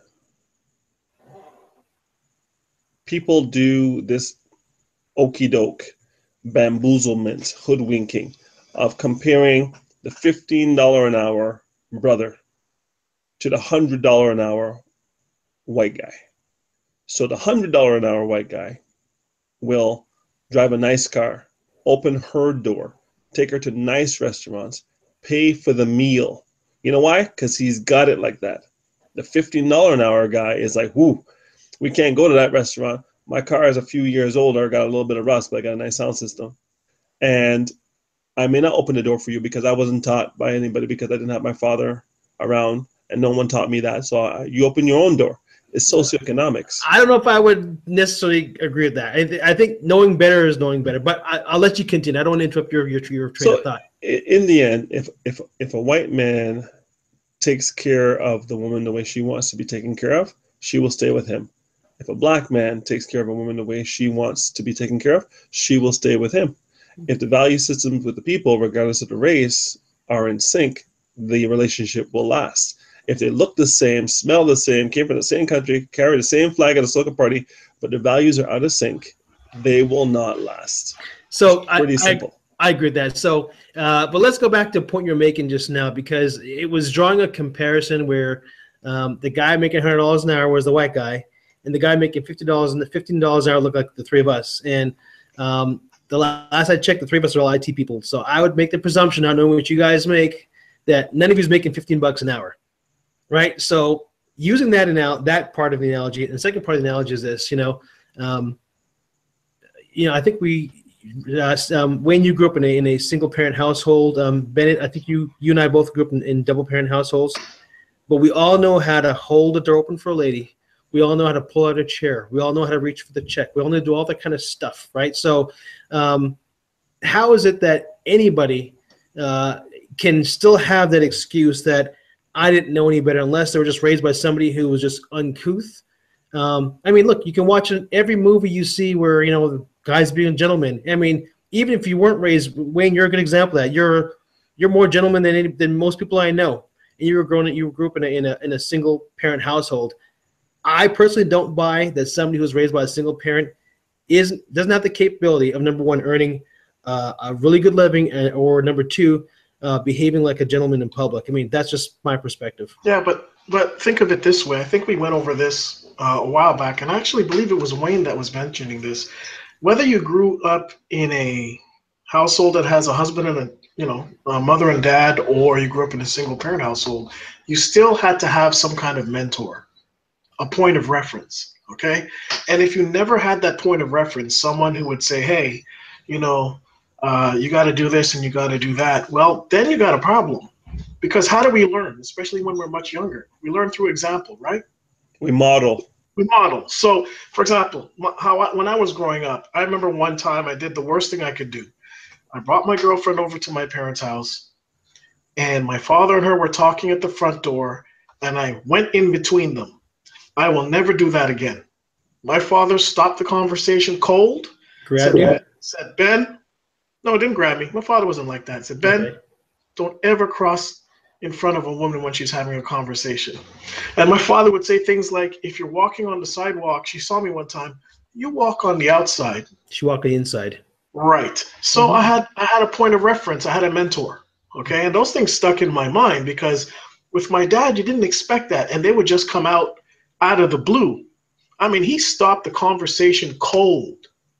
people do this okey doke, bamboozlement, hoodwinking of comparing the fifteen dollars an hour brother to the one hundred dollars an hour white guy. So the one hundred dollars an hour white guy will drive a nice car, open her door, take her to nice restaurants, pay for the meal. You know why? Because he's got it like that. The fifteen dollars an hour guy is like, whoo, we can't go to that restaurant. My car is a few years older, got a little bit of rust, but I got a nice sound system. And I may not open the door for you because I wasn't taught by anybody, because I didn't have my father around and no one taught me that. So I, you open your own door. It's socioeconomics. I don't know if I would necessarily agree with that. I, th- I think knowing better is knowing better. But I, I'll let you continue. I don't want to interrupt your your, your train So of thought. in the end, if if if a white man takes care of the woman the way she wants to be taken care of, she will stay with him. If a black man takes care of a woman the way she wants to be taken care of, she will stay with him. If the value systems with the people, regardless of the race, are in sync, the relationship will last. If they look the same, smell the same, came from the same country, carry the same flag at a soccer party, but their values are out of sync, they will not last. So It's pretty I, simple. I, I agree with that. So, uh, but let's go back to a point you're making just now, because it was drawing a comparison where um, the guy making one hundred dollars an hour was the white guy, and the guy making fifty dollars and the fifteen dollars an hour looked like the three of us. And um, the last I checked, the three of us are all I T people. So I would make the presumption, not knowing what you guys make, that none of you is making fifteen bucks an hour, right? So using that anal- that part of the analogy, and the second part of the analogy is this, you know, um, you know, I think we, uh, um, Wayne, you grew up in a in a single parent household. Um, Bennett, I think you you and I both grew up in, in double parent households, but we all know how to hold the door open for a lady. We all know how to pull out a chair. We all know how to reach for the check. We all know how to do all that kind of stuff, right? So um, how is it that anybody uh, can still have that excuse that I didn't know any better unless they were just raised by somebody who was just uncouth. Um, I mean, look, you can watch every movie you see where, you know, the guys being gentlemen. I mean, even if you weren't raised, Wayne, you're a good example of that. You're you're more gentleman than any, than most people I know. And you were growing up, you grew up in a, in a in a single parent household. I personally don't buy that somebody who's raised by a single parent is doesn't have the capability of, number one, earning uh, a really good living, and, or number two, uh, behaving like a gentleman in public. I mean, that's just my perspective. Yeah, but but think of it this way. I think we went over this uh, a while back, and I actually believe it was Wayne that was mentioning this. Whether you grew up in a household that has a husband and a you know a mother and dad, or you grew up in a single parent household, you still had to have some kind of mentor, a point of reference. Okay, and if you never had that point of reference, someone who would say, "Hey, you know, uh, you got to do this and you got to do that," well, then you got a problem. Because how do we learn, especially when we're much younger? We learn through example, right? We model. We model. So, for example, how I, when I was growing up, I remember one time I did the worst thing I could do. I brought my girlfriend over to my parents' house, and my father and her were talking at the front door, and I went in between them. I will never do that again. My father stopped the conversation cold. Grab said, you? said, Ben, no, it didn't grab me. My father wasn't like that. Said, Ben, Okay. don't ever cross in front of a woman when she's having a conversation. And my father would say things like, if you're walking on the sidewalk, she saw me one time, you walk on the outside. She walked the inside. Right. So mm-hmm. I had I had a point of reference. I had a mentor. Okay. And those things stuck in my mind because with my dad, you didn't expect that. And they would just come out out of the blue. I mean, he stopped the conversation cold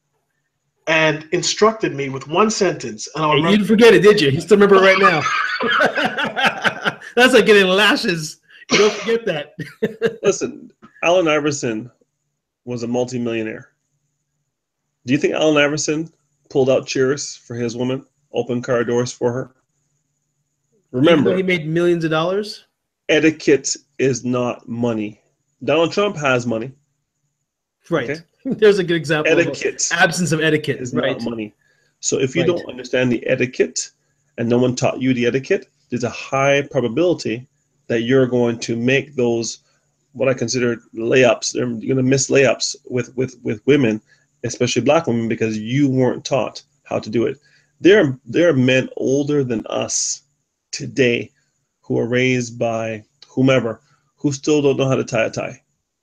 and instructed me with one sentence. And I'll hey, you didn't forget it, did you? You still remember it right now. That's like getting lashes. You don't forget that. Listen, Allen Iverson was a multimillionaire. Do you think Allen Iverson pulled out chairs for his woman, opened car doors for her? Remember, he made millions of dollars. Etiquette is not money. Donald Trump has money. Right. Okay? There's a good example Etiquette of absence of etiquette. is right. not money. So if you right. don't understand the etiquette and no one taught you the etiquette, there's a high probability that you're going to make those what I consider layups. You're going to miss layups with, with, with women, especially black women, because you weren't taught how to do it. There, there are men older than us today who are raised by whomever who still don't know how to tie a tie.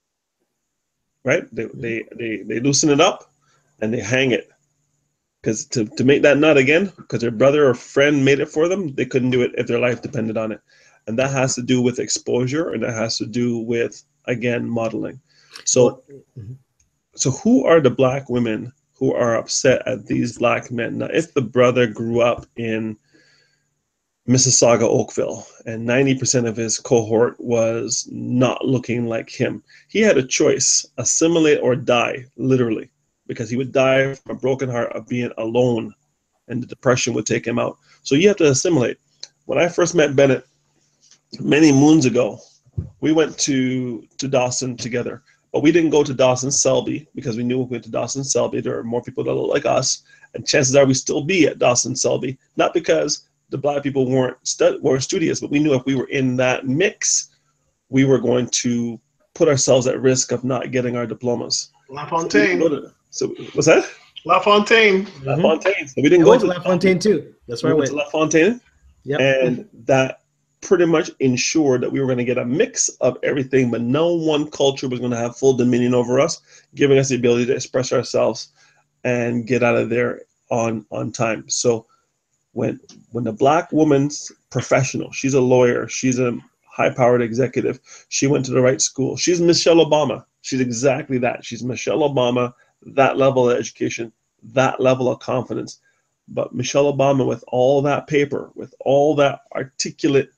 Right? They they they, they loosen it up and they hang it. Because to, to make that nut again, because their brother or friend made it for them, they couldn't do it if their life depended on it. And that has to do with exposure, and that has to do with, again, modeling. So, mm-hmm. so who are the black women who are upset at these black men? Now, if the brother grew up in Mississauga, Oakville, and ninety percent of his cohort was not looking like him, he had a choice, assimilate or die, literally, because he would die from a broken heart of being alone, and the depression would take him out. So you have to assimilate. When I first met Bennett many moons ago, we went to, to Dawson together, but we didn't go to Dawson Selby because we knew if we went to Dawson Selby, there are more people that look like us, and chances are we still be at Dawson Selby, not because the black people weren't stu- weren't studious, but we knew if we were in that mix, we were going to put ourselves at risk of not getting our diplomas. LaFontaine. So, to, so what's that? LaFontaine. Mm-hmm. LaFontaine. So we didn't I go went to to LaFontaine too. That's where we I went went. to LaFontaine. Yep. And that pretty much ensured that we were going to get a mix of everything, but no one culture was going to have full dominion over us, giving us the ability to express ourselves and get out of there on on time. So when when the black woman's professional, she's a lawyer, she's a high-powered executive, she went to the right school. She's Michelle Obama. She's exactly that. She's Michelle Obama, that level of education, that level of confidence. But Michelle Obama, with all that paper, with all that articulate,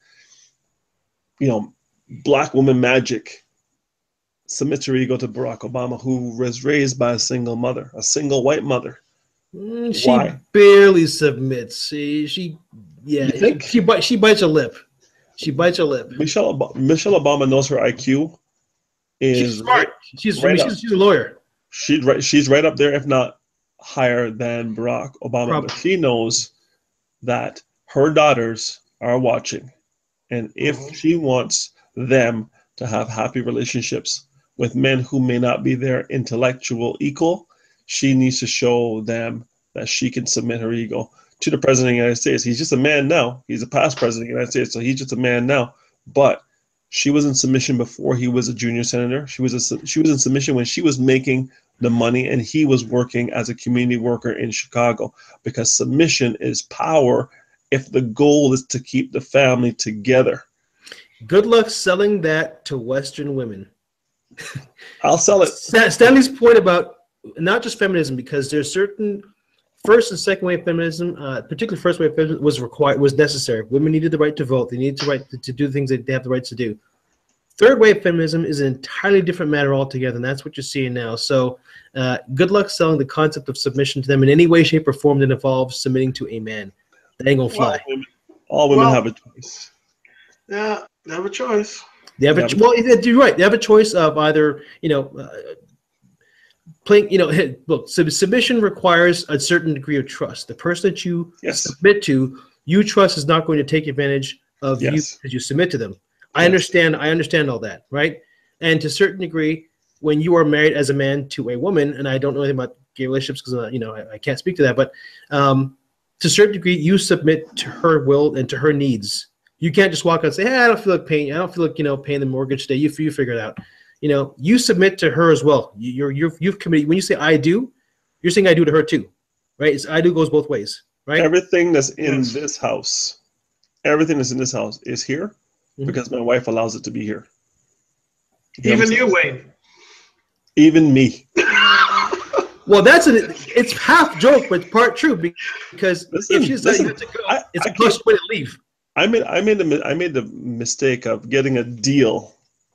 you know, black woman magic, submits her ego to Barack Obama, who was raised by a single mother, a single white mother. Mm, she Why? barely submits. She, she yeah, she, she, bites, she bites her lip. She bites her lip. Michelle, Ob- Michelle Obama knows her I Q is she's smart. She's, right I mean, she's, she's a lawyer. She's right, she's right up there, if not higher than Barack Obama. Probably. But she knows that her daughters are watching. And if Mhm. she wants them to have happy relationships with men who may not be their intellectual equal, she needs to show them that she can submit her ego to the president of the United States. He's just a man now. He's a past president of the United States, so he's just a man now. But she was in submission before he was a junior senator. She was a, she was in submission when she was making the money and he was working as a community worker in Chicago, because submission is power if the goal is to keep the family together. Good luck selling that to Western women. I'll sell it. Stan- Stanley's point about not just feminism, because there's certain first and second wave feminism, uh, particularly first wave feminism, was required, was necessary. Women needed the right to vote. They needed the right to, to do things that they have the rights to do. Third wave feminism is an entirely different matter altogether, and that's what you're seeing now. So uh, good luck selling the concept of submission to them in any way, shape, or form that involves submitting to a man. That ain't gonna fly. All women, all women Well- have a choice. Yeah, they have a choice. They have a Yeah, ch- well, you're right. They have a choice of either, you know, uh, playing. You know, hey, look, sub- submission requires a certain degree of trust. The person that you Yes. submit to, you trust is not going to take advantage of you Yes. because you submit to them. I Yes. understand. I understand all that, right? And to a certain degree, when you are married as a man to a woman, and I don't know anything about gay relationships because uh, you know I, I can't speak to that, but um, to a certain degree, you submit to her will and to her needs. You can't just walk out and say, "Hey, I don't feel like paying. I don't feel like you know paying the mortgage today. You you figure it out." You know, you submit to her as well. You, you're you're you've committed. When you say "I do," you're saying "I do" to her too, right? It's "I do" goes both ways, right? Everything that's in Yes. this house, everything that's in this house is here Mhm. because my wife allows it to be here. You know what Even I'm you, saying? Wayne. Even me. Well, that's an it's half joke, but part true be- because Listen, if she's listen, like, to go, I- it's I a plus way to leave. I made I made the mi- I made the mistake of getting a deal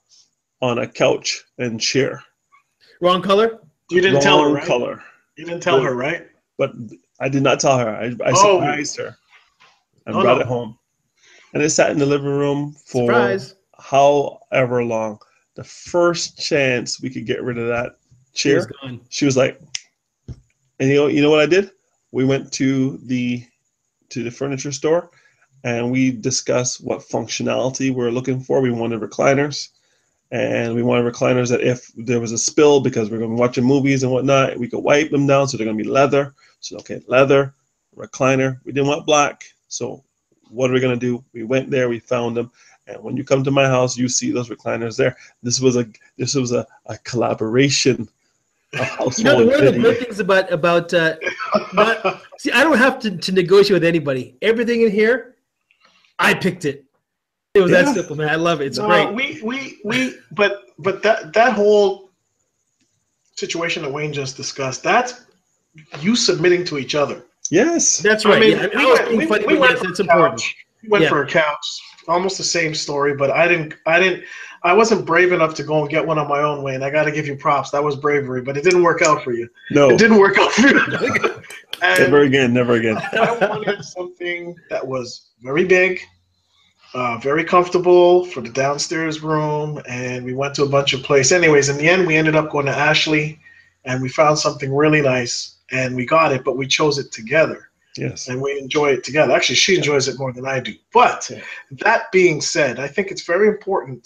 on a couch and chair. Wrong color. You didn't tell her, Wrong right? color. You didn't tell her, right? But I did not tell her. I, I Oh. surprised her and Oh, brought no. it home. And it sat in the living room for Surprise. however long. The first chance we could get rid of that She was chair, gone. she was like, and you know, you know what I did? We went to the to the furniture store and we discussed what functionality we're looking for. We wanted recliners, and we wanted recliners that if there was a spill because we're going to be watching movies and whatnot, we could wipe them down, so they're going to be leather. So okay, leather, recliner. We didn't want black, so what are we going to do? We went there, we found them, and when you come to my house, you see those recliners there. This was a this was a, a collaboration of household. You know, the, one of the living. good things about about uh, not see, I don't have to, to negotiate with anybody. Everything in here, I picked it. It was Yeah. that simple, man. I love it. It's No, great. we we we but but that that whole situation that Wayne just discussed, that's you submitting to each other. Yes. That's I right. mean, yeah, I we was went- being we- funny, we but went yes, for it's a important. couch. We went Yeah. for a couch. Almost the same story, but I didn't I didn't I wasn't brave enough to go and get one on my own, Wayne. I got to give you props. That was bravery, but it didn't work out for you. No. It didn't work out for you. And Never again. Never again. I wanted something that was very big, uh, very comfortable for the downstairs room, and we went to a bunch of places. Anyways, in the end, we ended up going to Ashley, and we found something really nice, and we got it, but we chose it together, Yes. and we enjoy it together. Actually, she enjoys it more than I do. But Yeah. that being said, I think it's very important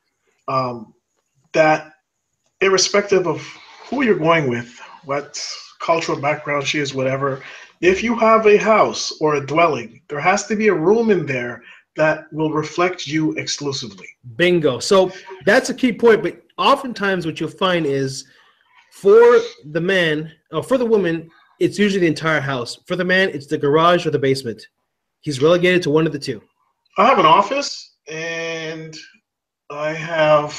um, that irrespective of who you're going with, what cultural background she is, whatever, if you have a house or a dwelling, there has to be a room in there that will reflect you exclusively. Bingo. So that's a key point. But oftentimes, what you'll find is for the man or for the woman, it's usually the entire house. For the man, it's the garage or the basement. He's relegated to one of the two. I have an office and I have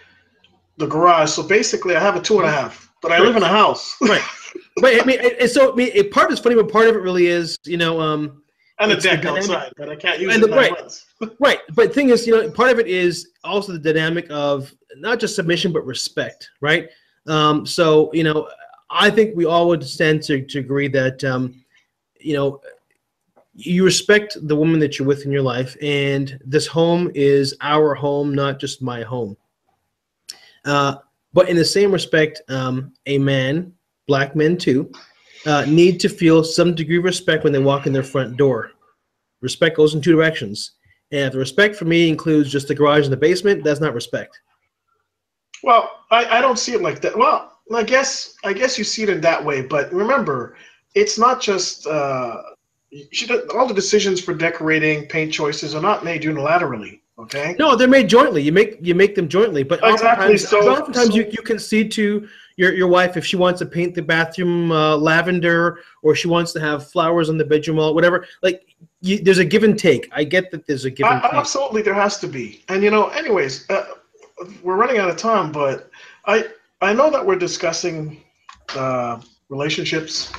the garage. So basically, I have a two and a half, but I live in a house. Right. Right. I mean, and and so I mean, it, part is funny, but part of it really is, you know, um, And a It's the deck dynamic- outside, but I can't use and it the- nine right. months. right. But the thing is, you know, part of it is also the dynamic of not just submission but respect, right? Um, so you know, I think we all would stand to, to agree that um, you know, you respect the woman that you're with in your life, and this home is our home, not just my home. Uh, but in the same respect, um, a man, black men too, uh, need to feel some degree of respect when they walk in their front door. Respect goes in two directions. And if the respect for me includes just the garage and the basement, that's not respect. Well, I, I don't see it like that. Well, I guess I guess you see it in that way. But remember, it's not just uh, she does, all the decisions for decorating, paint choices are not made unilaterally. Okay. No, they're made jointly. You make you make them jointly, but exactly. oftentimes, So, oftentimes so, you, you concede to your, your wife if she wants to paint the bathroom uh, lavender, or she wants to have flowers on the bedroom wall, whatever. Like you, there's a give and take. I get that there's a give and I, take. Absolutely, there has to be. And you know, anyways, uh, we're running out of time, but I I know that we're discussing uh, relationships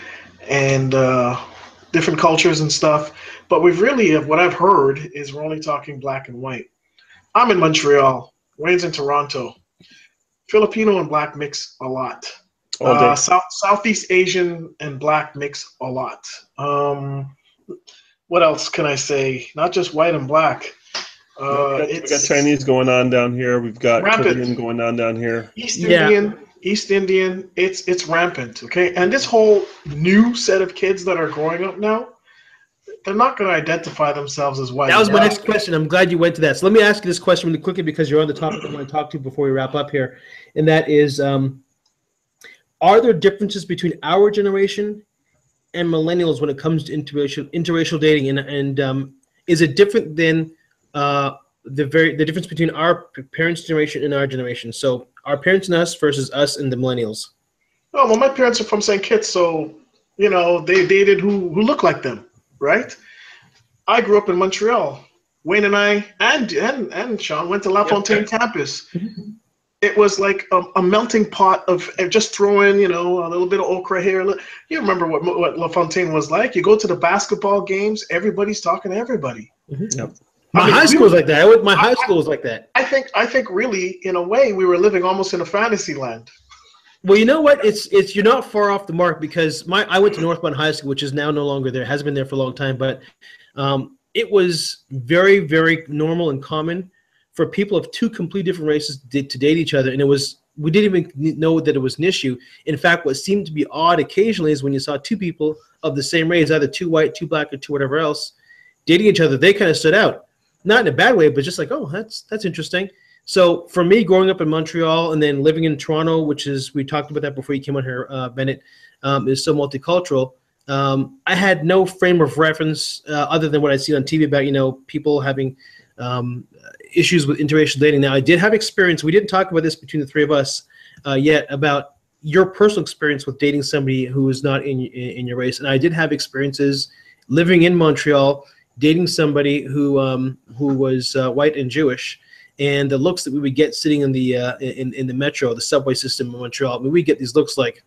and uh, different cultures and stuff. But we've really, what I've heard is we're only talking black and white. I'm in Montreal. Wayne's in Toronto. Filipino and black mix a lot. Uh, South, Southeast Asian and black mix a lot. Um, what else can I say? Not just white and black. Uh, we, got, we got Chinese going on down here. We've got rampant. Korean going on down here. East Yeah. Indian, East Indian. It's it's rampant. Okay, and this whole new set of kids that are growing up now, they're not going to identify themselves as white. That was my next question. I'm glad you went to that. So let me ask you this question really quickly because you're on the topic I want to talk to before we wrap up here. And that is, um, are there differences between our generation and millennials when it comes to interracial interracial dating? And, and um, is it different than uh, the very the difference between our parents' generation and our generation? So our parents and us versus us and the millennials. Oh, well, my parents are from Saint Kitts, so, you know, they dated who, who looked like them. Right, I grew up in Montreal. Wayne and I and and, and Sean went to La Fontaine yep. campus. It was like a, a melting pot of just throwing, you know, a little bit of okra here. You remember what what La Fontaine was like? You go to the basketball games, everybody's talking to everybody. Mm-hmm. Yep. My I mean, high school was like that. I would, my high school was like that. I think I think really, in a way, we were living almost in a fantasy land. Well, you know what? It's it's you're not far off the mark because my I went to Northbound High School, which is now no longer there. It has been there for a long time, but um, it was very, very normal and common for people of two completely different races to, to date each other, and it was we didn't even know that it was an issue. In fact, what seemed to be odd occasionally is when you saw two people of the same race, either two white, two black, or two whatever else, dating each other. They kind of stood out, not in a bad way, but just like, oh, that's that's interesting. So for me, growing up in Montreal and then living in Toronto, which is, we talked about that before you came on here, uh, Bennett, um, is so multicultural. Um, I had no frame of reference uh, other than what I see on T V about, you know, people having um, issues with interracial dating. Now, I did have experience. We didn't talk about this between the three of us uh, yet about your personal experience with dating somebody who is not in, in, in your race. And I did have experiences living in Montreal, dating somebody who, um, who was uh, white and Jewish. And the looks that we would get sitting in the uh, in in the metro, the subway system in Montreal, I mean, we get these looks like,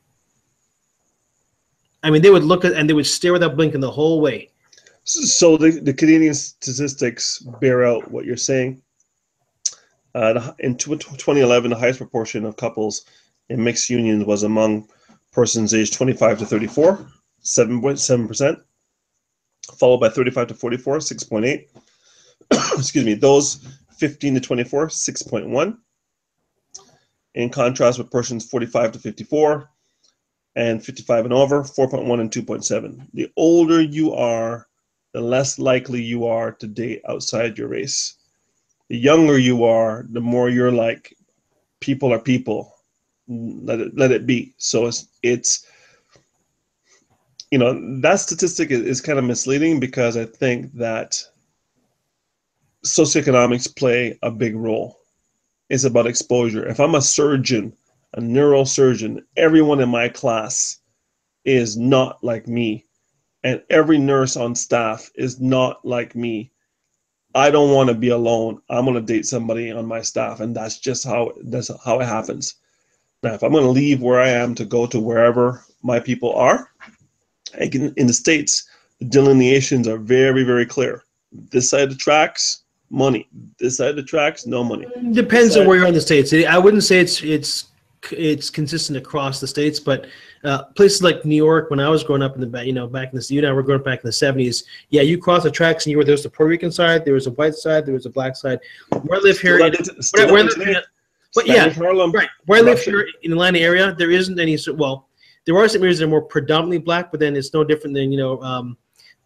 I mean, they would look at and they would stare without blinking the whole way. So the, the Canadian statistics bear out what you're saying. Uh, in twenty eleven, the highest proportion of couples in mixed unions was among persons aged twenty-five to thirty-four, seven point seven percent, followed by thirty-five to forty-four, six point eight. Excuse me, those fifteen to twenty-four, six point one. In contrast with persons forty-five to fifty-four and fifty-five and over, four point one and two point seven. The older you are, the less likely you are to date outside your race. The younger you are, the more you're like, people are people. Let it let it be. So it's it's you know, that statistic is, is kind of misleading because I think that socioeconomics play a big role. It's about exposure. If I'm a surgeon, a neurosurgeon, everyone in my class is not like me, and every nurse on staff is not like me, I don't want to be alone. I'm going to date somebody on my staff, and that's just how that's how it happens. Now, if I'm going to leave where I am to go to wherever my people are, I can, in the States, the delineations are very, very clear. This side of the tracks, money. This side of the tracks, no money. Depends on where you're in the States. I wouldn't say it's it's it's consistent across the States, but uh, places like New York, when I was growing up in the, you know, back in the, you and I were growing up back in the seventies, yeah, you cross the tracks and you were, there was the Puerto Rican side, there was a white side, there was a black side. Where I live here, in, where, where I live, yeah, but yeah, Harlem, right. Where I live here in the Atlanta area, there isn't any, well, there are some areas that are more predominantly black, but then it's no different than, you know, um,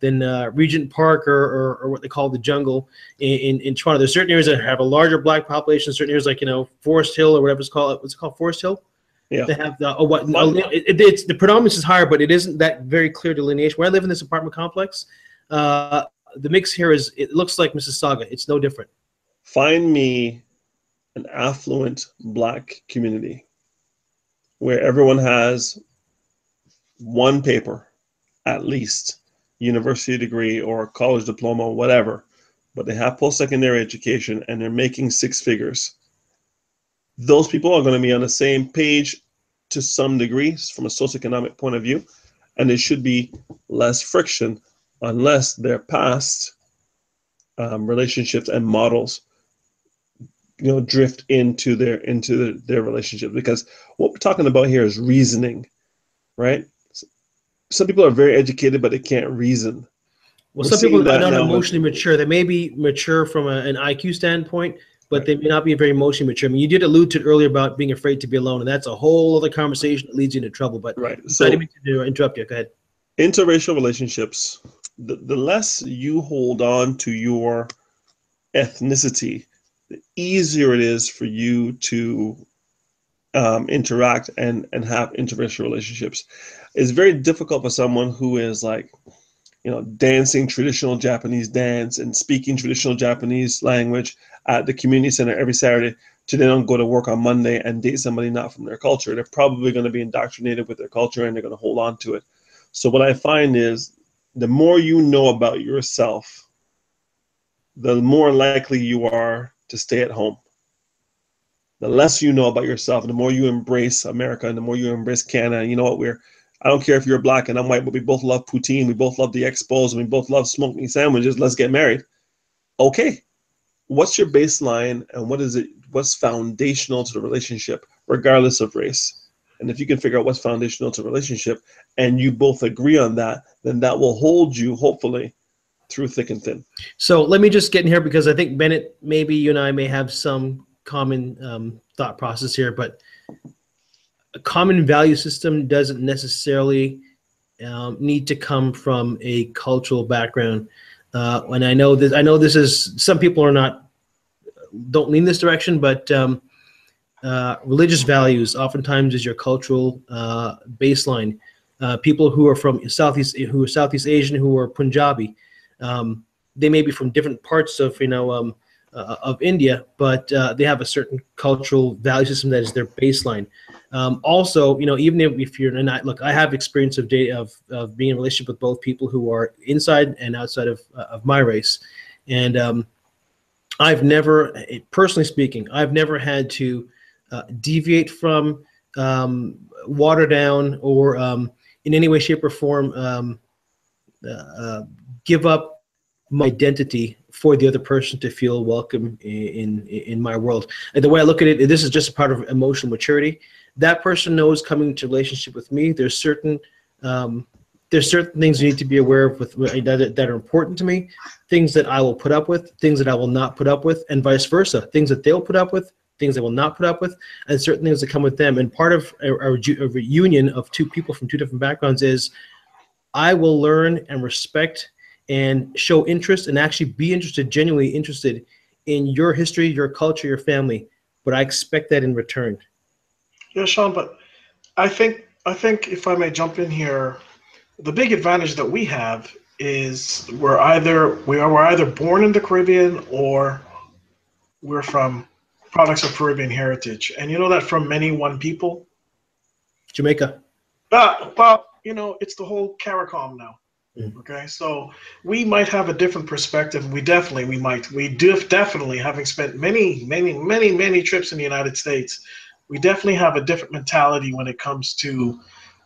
than uh, Regent Park or, or, or what they call the jungle in, in, in Toronto. There's certain areas that have a larger black population, certain areas like, you know, Forest Hill or whatever it's called. What's it called? Forest Hill? Yeah. They have the, oh, what, no, it, it, it's, the predominance is higher, but it isn't that very clear delineation. Where I live in this apartment complex, uh, the mix here is, it looks like Mississauga. It's no different. Find me an affluent black community where everyone has one paper, at least, university degree or college diploma, whatever, but they have post-secondary education and they're making six figures. Those people are going to be on the same page to some degree from a socioeconomic point of view, and there should be less friction unless their past um, relationships and models, you know, drift into their into their, their relationship. Because what we're talking about here is reasoning, right? Some people are very educated, but they can't reason. Well, We're some people seeing are that not now with- emotionally mature. They may be mature from a, an I Q standpoint, but right. they may not be very emotionally mature. I mean, you did allude to it earlier about being afraid to be alone, and that's a whole other conversation that leads you into trouble. But right. So, I didn't mean to interrupt you. Go ahead. Interracial relationships, the, the less you hold on to your ethnicity, the easier it is for you to um, interact and, and have interracial relationships. It's very difficult for someone who is like, you know, dancing traditional Japanese dance and speaking traditional Japanese language at the community center every Saturday to then go to work on Monday and date somebody not from their culture. They're probably going to be indoctrinated with their culture and they're going to hold on to it. So what I find is the more you know about yourself, the more likely you are to stay at home. The less you know about yourself, the more you embrace America and the more you embrace Canada. You know what, we're, I don't care if you're black and I'm white, but we both love poutine, we both love the Expos, and we both love smoking sandwiches. Let's get married. Okay, what's your baseline and what is it? What's foundational to the relationship, regardless of race? And if you can figure out what's foundational to a relationship and you both agree on that, then that will hold you, hopefully, through thick and thin. So let me just get in here because I think, Bennett, maybe you and I may have some common um, thought process here, but a common value system doesn't necessarily um, need to come from a cultural background. Uh, and I know this, I know this is, some people are not, don't lean this direction, but um, uh, religious values oftentimes is your cultural uh, baseline. Uh, people who are from Southeast, who are Southeast Asian, who are Punjabi, um, they may be from different parts of, you know, um, uh, of India, but uh, they have a certain cultural value system that is their baseline. Um, also, you know, even if, if you're not, look, I have experience of, date, of of being in a relationship with both people who are inside and outside of uh, of my race, and um, I've never, personally speaking, I've never had to uh, deviate from, um, water down, or um, in any way, shape, or form um, uh, uh, give up my identity for the other person to feel welcome in, in in my world. And the way I look at it, this is just a part of emotional maturity. That person knows coming into relationship with me, there's certain um, there's certain things you need to be aware of with that, that are important to me, things that I will put up with, things that I will not put up with, and vice versa, things that they'll put up with, things I will not put up with, and certain things that come with them. And part of a, a, a reunion of two people from two different backgrounds is I will learn and respect and show interest and actually be interested, genuinely interested in your history, your culture, your family, but I expect that in return. Yeah, Sean, but I think I think if I may jump in here, the big advantage that we have is we're either we are we're either born in the Caribbean or we're from products of Caribbean heritage. And you know that from many one people? Jamaica. Uh, well, you know, it's the whole CARICOM now. Mm. Okay, so we might have a different perspective. We definitely, we might, we do definitely, having spent many, many, many, many trips in the United States, we definitely have a different mentality when it comes to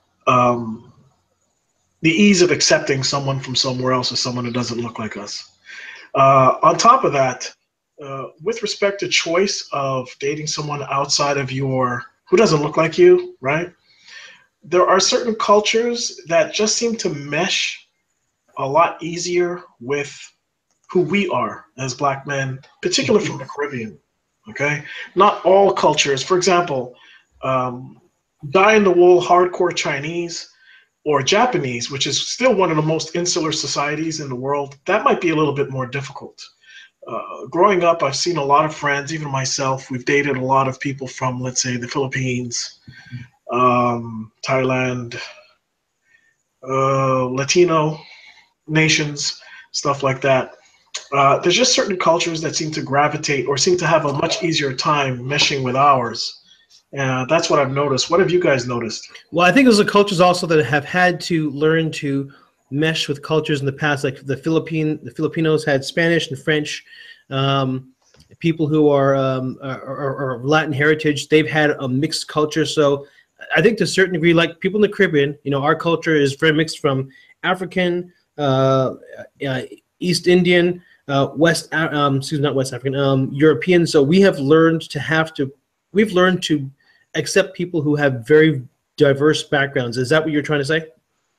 um, the ease of accepting someone from somewhere else or someone who doesn't look like us. Uh, on top of that, uh, with respect to choice of dating someone outside of your, who doesn't look like you, right? There are certain cultures that just seem to mesh a lot easier with who we are as Black men, particularly from the Caribbean, okay? Not all cultures. For example, um, dyed-in-the-wool hardcore Chinese or Japanese, which is still one of the most insular societies in the world, that might be a little bit more difficult. Uh, growing up, I've seen a lot of friends, even myself. We've dated a lot of people from, let's say, the Philippines, um, Thailand, uh, Latino nations, stuff like that. Uh, there's just certain cultures that seem to gravitate or seem to have a much easier time meshing with ours. Uh, that's what I've noticed. What have you guys noticed? Well, I think those are cultures also that have had to learn to mesh with cultures in the past. Like the Philippine, the Filipinos had Spanish and French. Um, people who are, um, are, are, are Latin heritage, they've had a mixed culture. So I think to a certain degree, like people in the Caribbean, you know, our culture is very mixed from African, uh, uh, East Indian, uh, West, um, excuse me, not West African, um, European. So we have learned to have to, we've learned to accept people who have very diverse backgrounds. Is that what you're trying to say?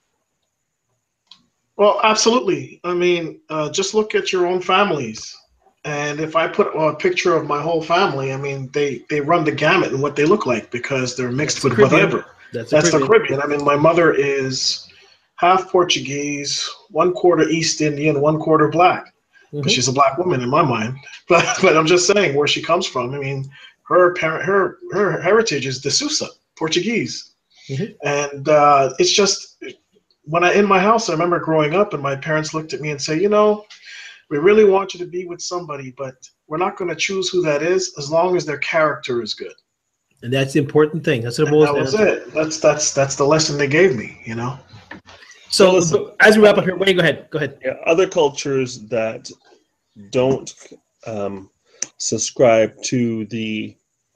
Well, absolutely. I mean, uh, just look at your own families. And if I put a picture of my whole family, I mean, they, they run the gamut in what they look like because they're mixed with whatever. That's, That's the Caribbean. I mean, my mother is half Portuguese, one quarter East Indian, one quarter black. But mm-hmm. she's a black woman in my mind. But but I'm just saying where she comes from. I mean, her parent, her her heritage is de Sousa, Portuguese, mm-hmm. and uh, it's just when I in my house. I remember growing up, and my parents looked at me and say, you know, we really want you to be with somebody, but we're not going to choose who that is as long as their character is good. And that's the important thing. That's what that was it. That's that's that's the lesson they gave me. You know. So, listen, as we wrap up here, Wayne, go ahead. Go ahead. Yeah, other cultures that don't um, subscribe to the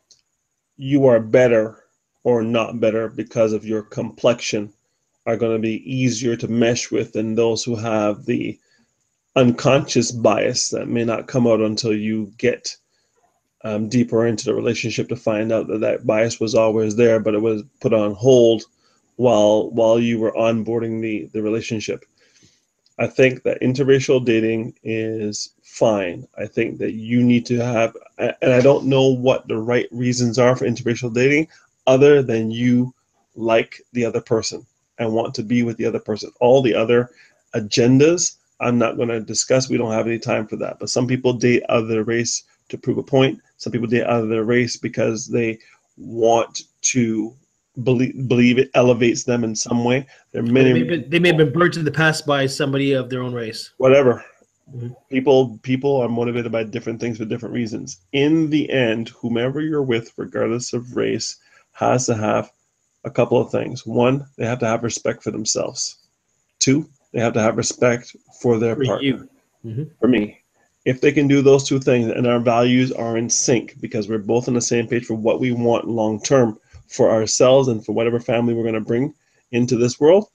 you are better or not better because of your complexion are going to be easier to mesh with than those who have the unconscious bias that may not come out until you get um, deeper into the relationship to find out that that bias was always there, but it was put on hold while while you were onboarding the the relationship. I think that interracial dating is fine. I think that you need to have, and I don't know what the right reasons are for interracial dating other than you like the other person and want to be with the other person. All the other agendas I'm not going to discuss. We don't have any time for that. But some people date out of their race to prove a point. Some people date out of their race because they want to believe believe it elevates them in some way. There are many. They may, been, they may have been burned in the past by somebody of their own race. Whatever. Mm-hmm. People people are motivated by different things for different reasons. In the end, whomever you're with, regardless of race, has to have a couple of things. One, they have to have respect for themselves. Two, they have to have respect for their for partner. You. Mm-hmm. For me. If they can do those two things and our values are in sync because we're both on the same page for what we want long term for ourselves and for whatever family we're going to bring into this world,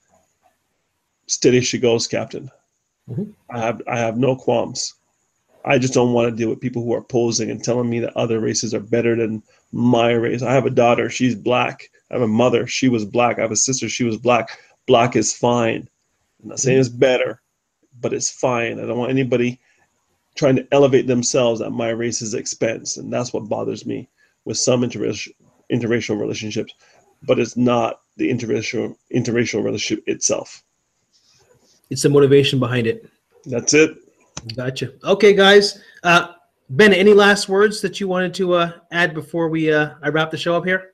steady she goes, Captain. Mm-hmm. I have I have no qualms. I just don't want to deal with people who are posing and telling me that other races are better than my race. I have a daughter, she's black. I have a mother, she was black. I have a sister, she was black. Black is fine. I'm not saying it's better, but it's fine. I don't want anybody trying to elevate themselves at my race's expense. And that's what bothers me with some interracial, interracial relationships, but it's not the interracial, interracial relationship itself. It's the motivation behind it. That's it. Gotcha. Okay, guys. Uh, Ben, any last words that you wanted to uh, add before we uh, I wrap the show up here?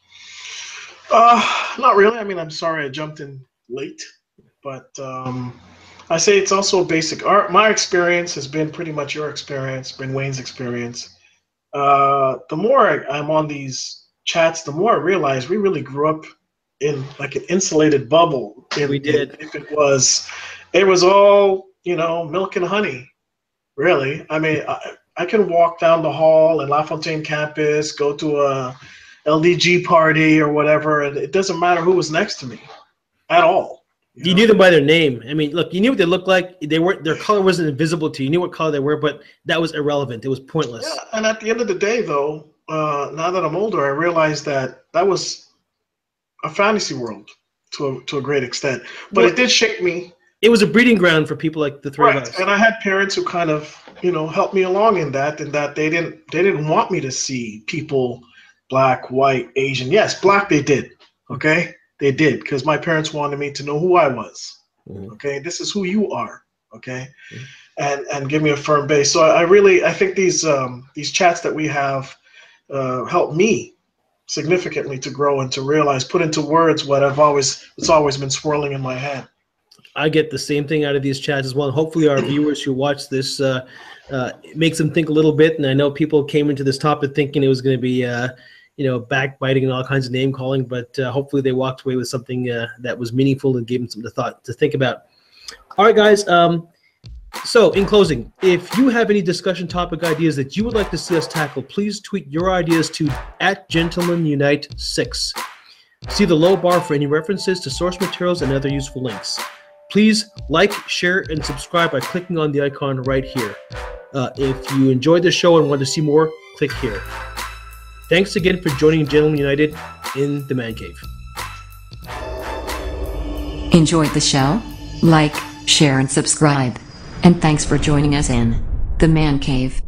Uh, not really. I mean, I'm sorry I jumped in late, but um, I say it's also basic. Our, my experience has been pretty much your experience, been Wayne's experience. Uh, the more I, I'm on these chats, the more I realize we really grew up in like an insulated bubble. In, we did. In, if it was, it was all, you know, milk and honey, really. I mean, I, I can walk down the hall in LaFontaine campus, go to a L D G party or whatever, and it doesn't matter who was next to me at all. You, you knew them by their name. I mean, look, you knew what they looked like. They weren't, their color wasn't invisible to you. You knew what color they were, but that was irrelevant. It was pointless. Yeah, and at the end of the day, though, uh, now that I'm older, I realized that that was a fantasy world to a, to a great extent. But well, it did shape me. It was a breeding ground for people like the three right. of us. And I had parents who kind of, you know, helped me along in that, and that they didn't they didn't want me to see people black, white, Asian. Yes, black they did. Okay. They did, because my parents wanted me to know who I was. Mm-hmm. Okay, this is who you are. Okay, mm-hmm. and and give me a firm base. So I, I really I think these um, these chats that we have uh, help me significantly to grow and to realize, put into words what I've always it's always been swirling in my head. I get the same thing out of these chats as well. Hopefully our viewers who watch this uh, uh, makes them think a little bit. And I know people came into this topic thinking it was going to be, uh, you know, backbiting and all kinds of name calling, but uh, hopefully they walked away with something uh, that was meaningful and gave them some thought to think about. All right, guys. Um, so in closing, if you have any discussion topic ideas that you would like to see us tackle, please tweet your ideas to at Gentlemen Unite six. See the low bar for any references to source materials and other useful links. Please like, share, and subscribe by clicking on the icon right here. Uh, if you enjoyed the show and want to see more, click here. Thanks again for joining Gentlemen United in the Man Cave. Enjoyed the show? Like, share, and subscribe. And thanks for joining us in the Man Cave.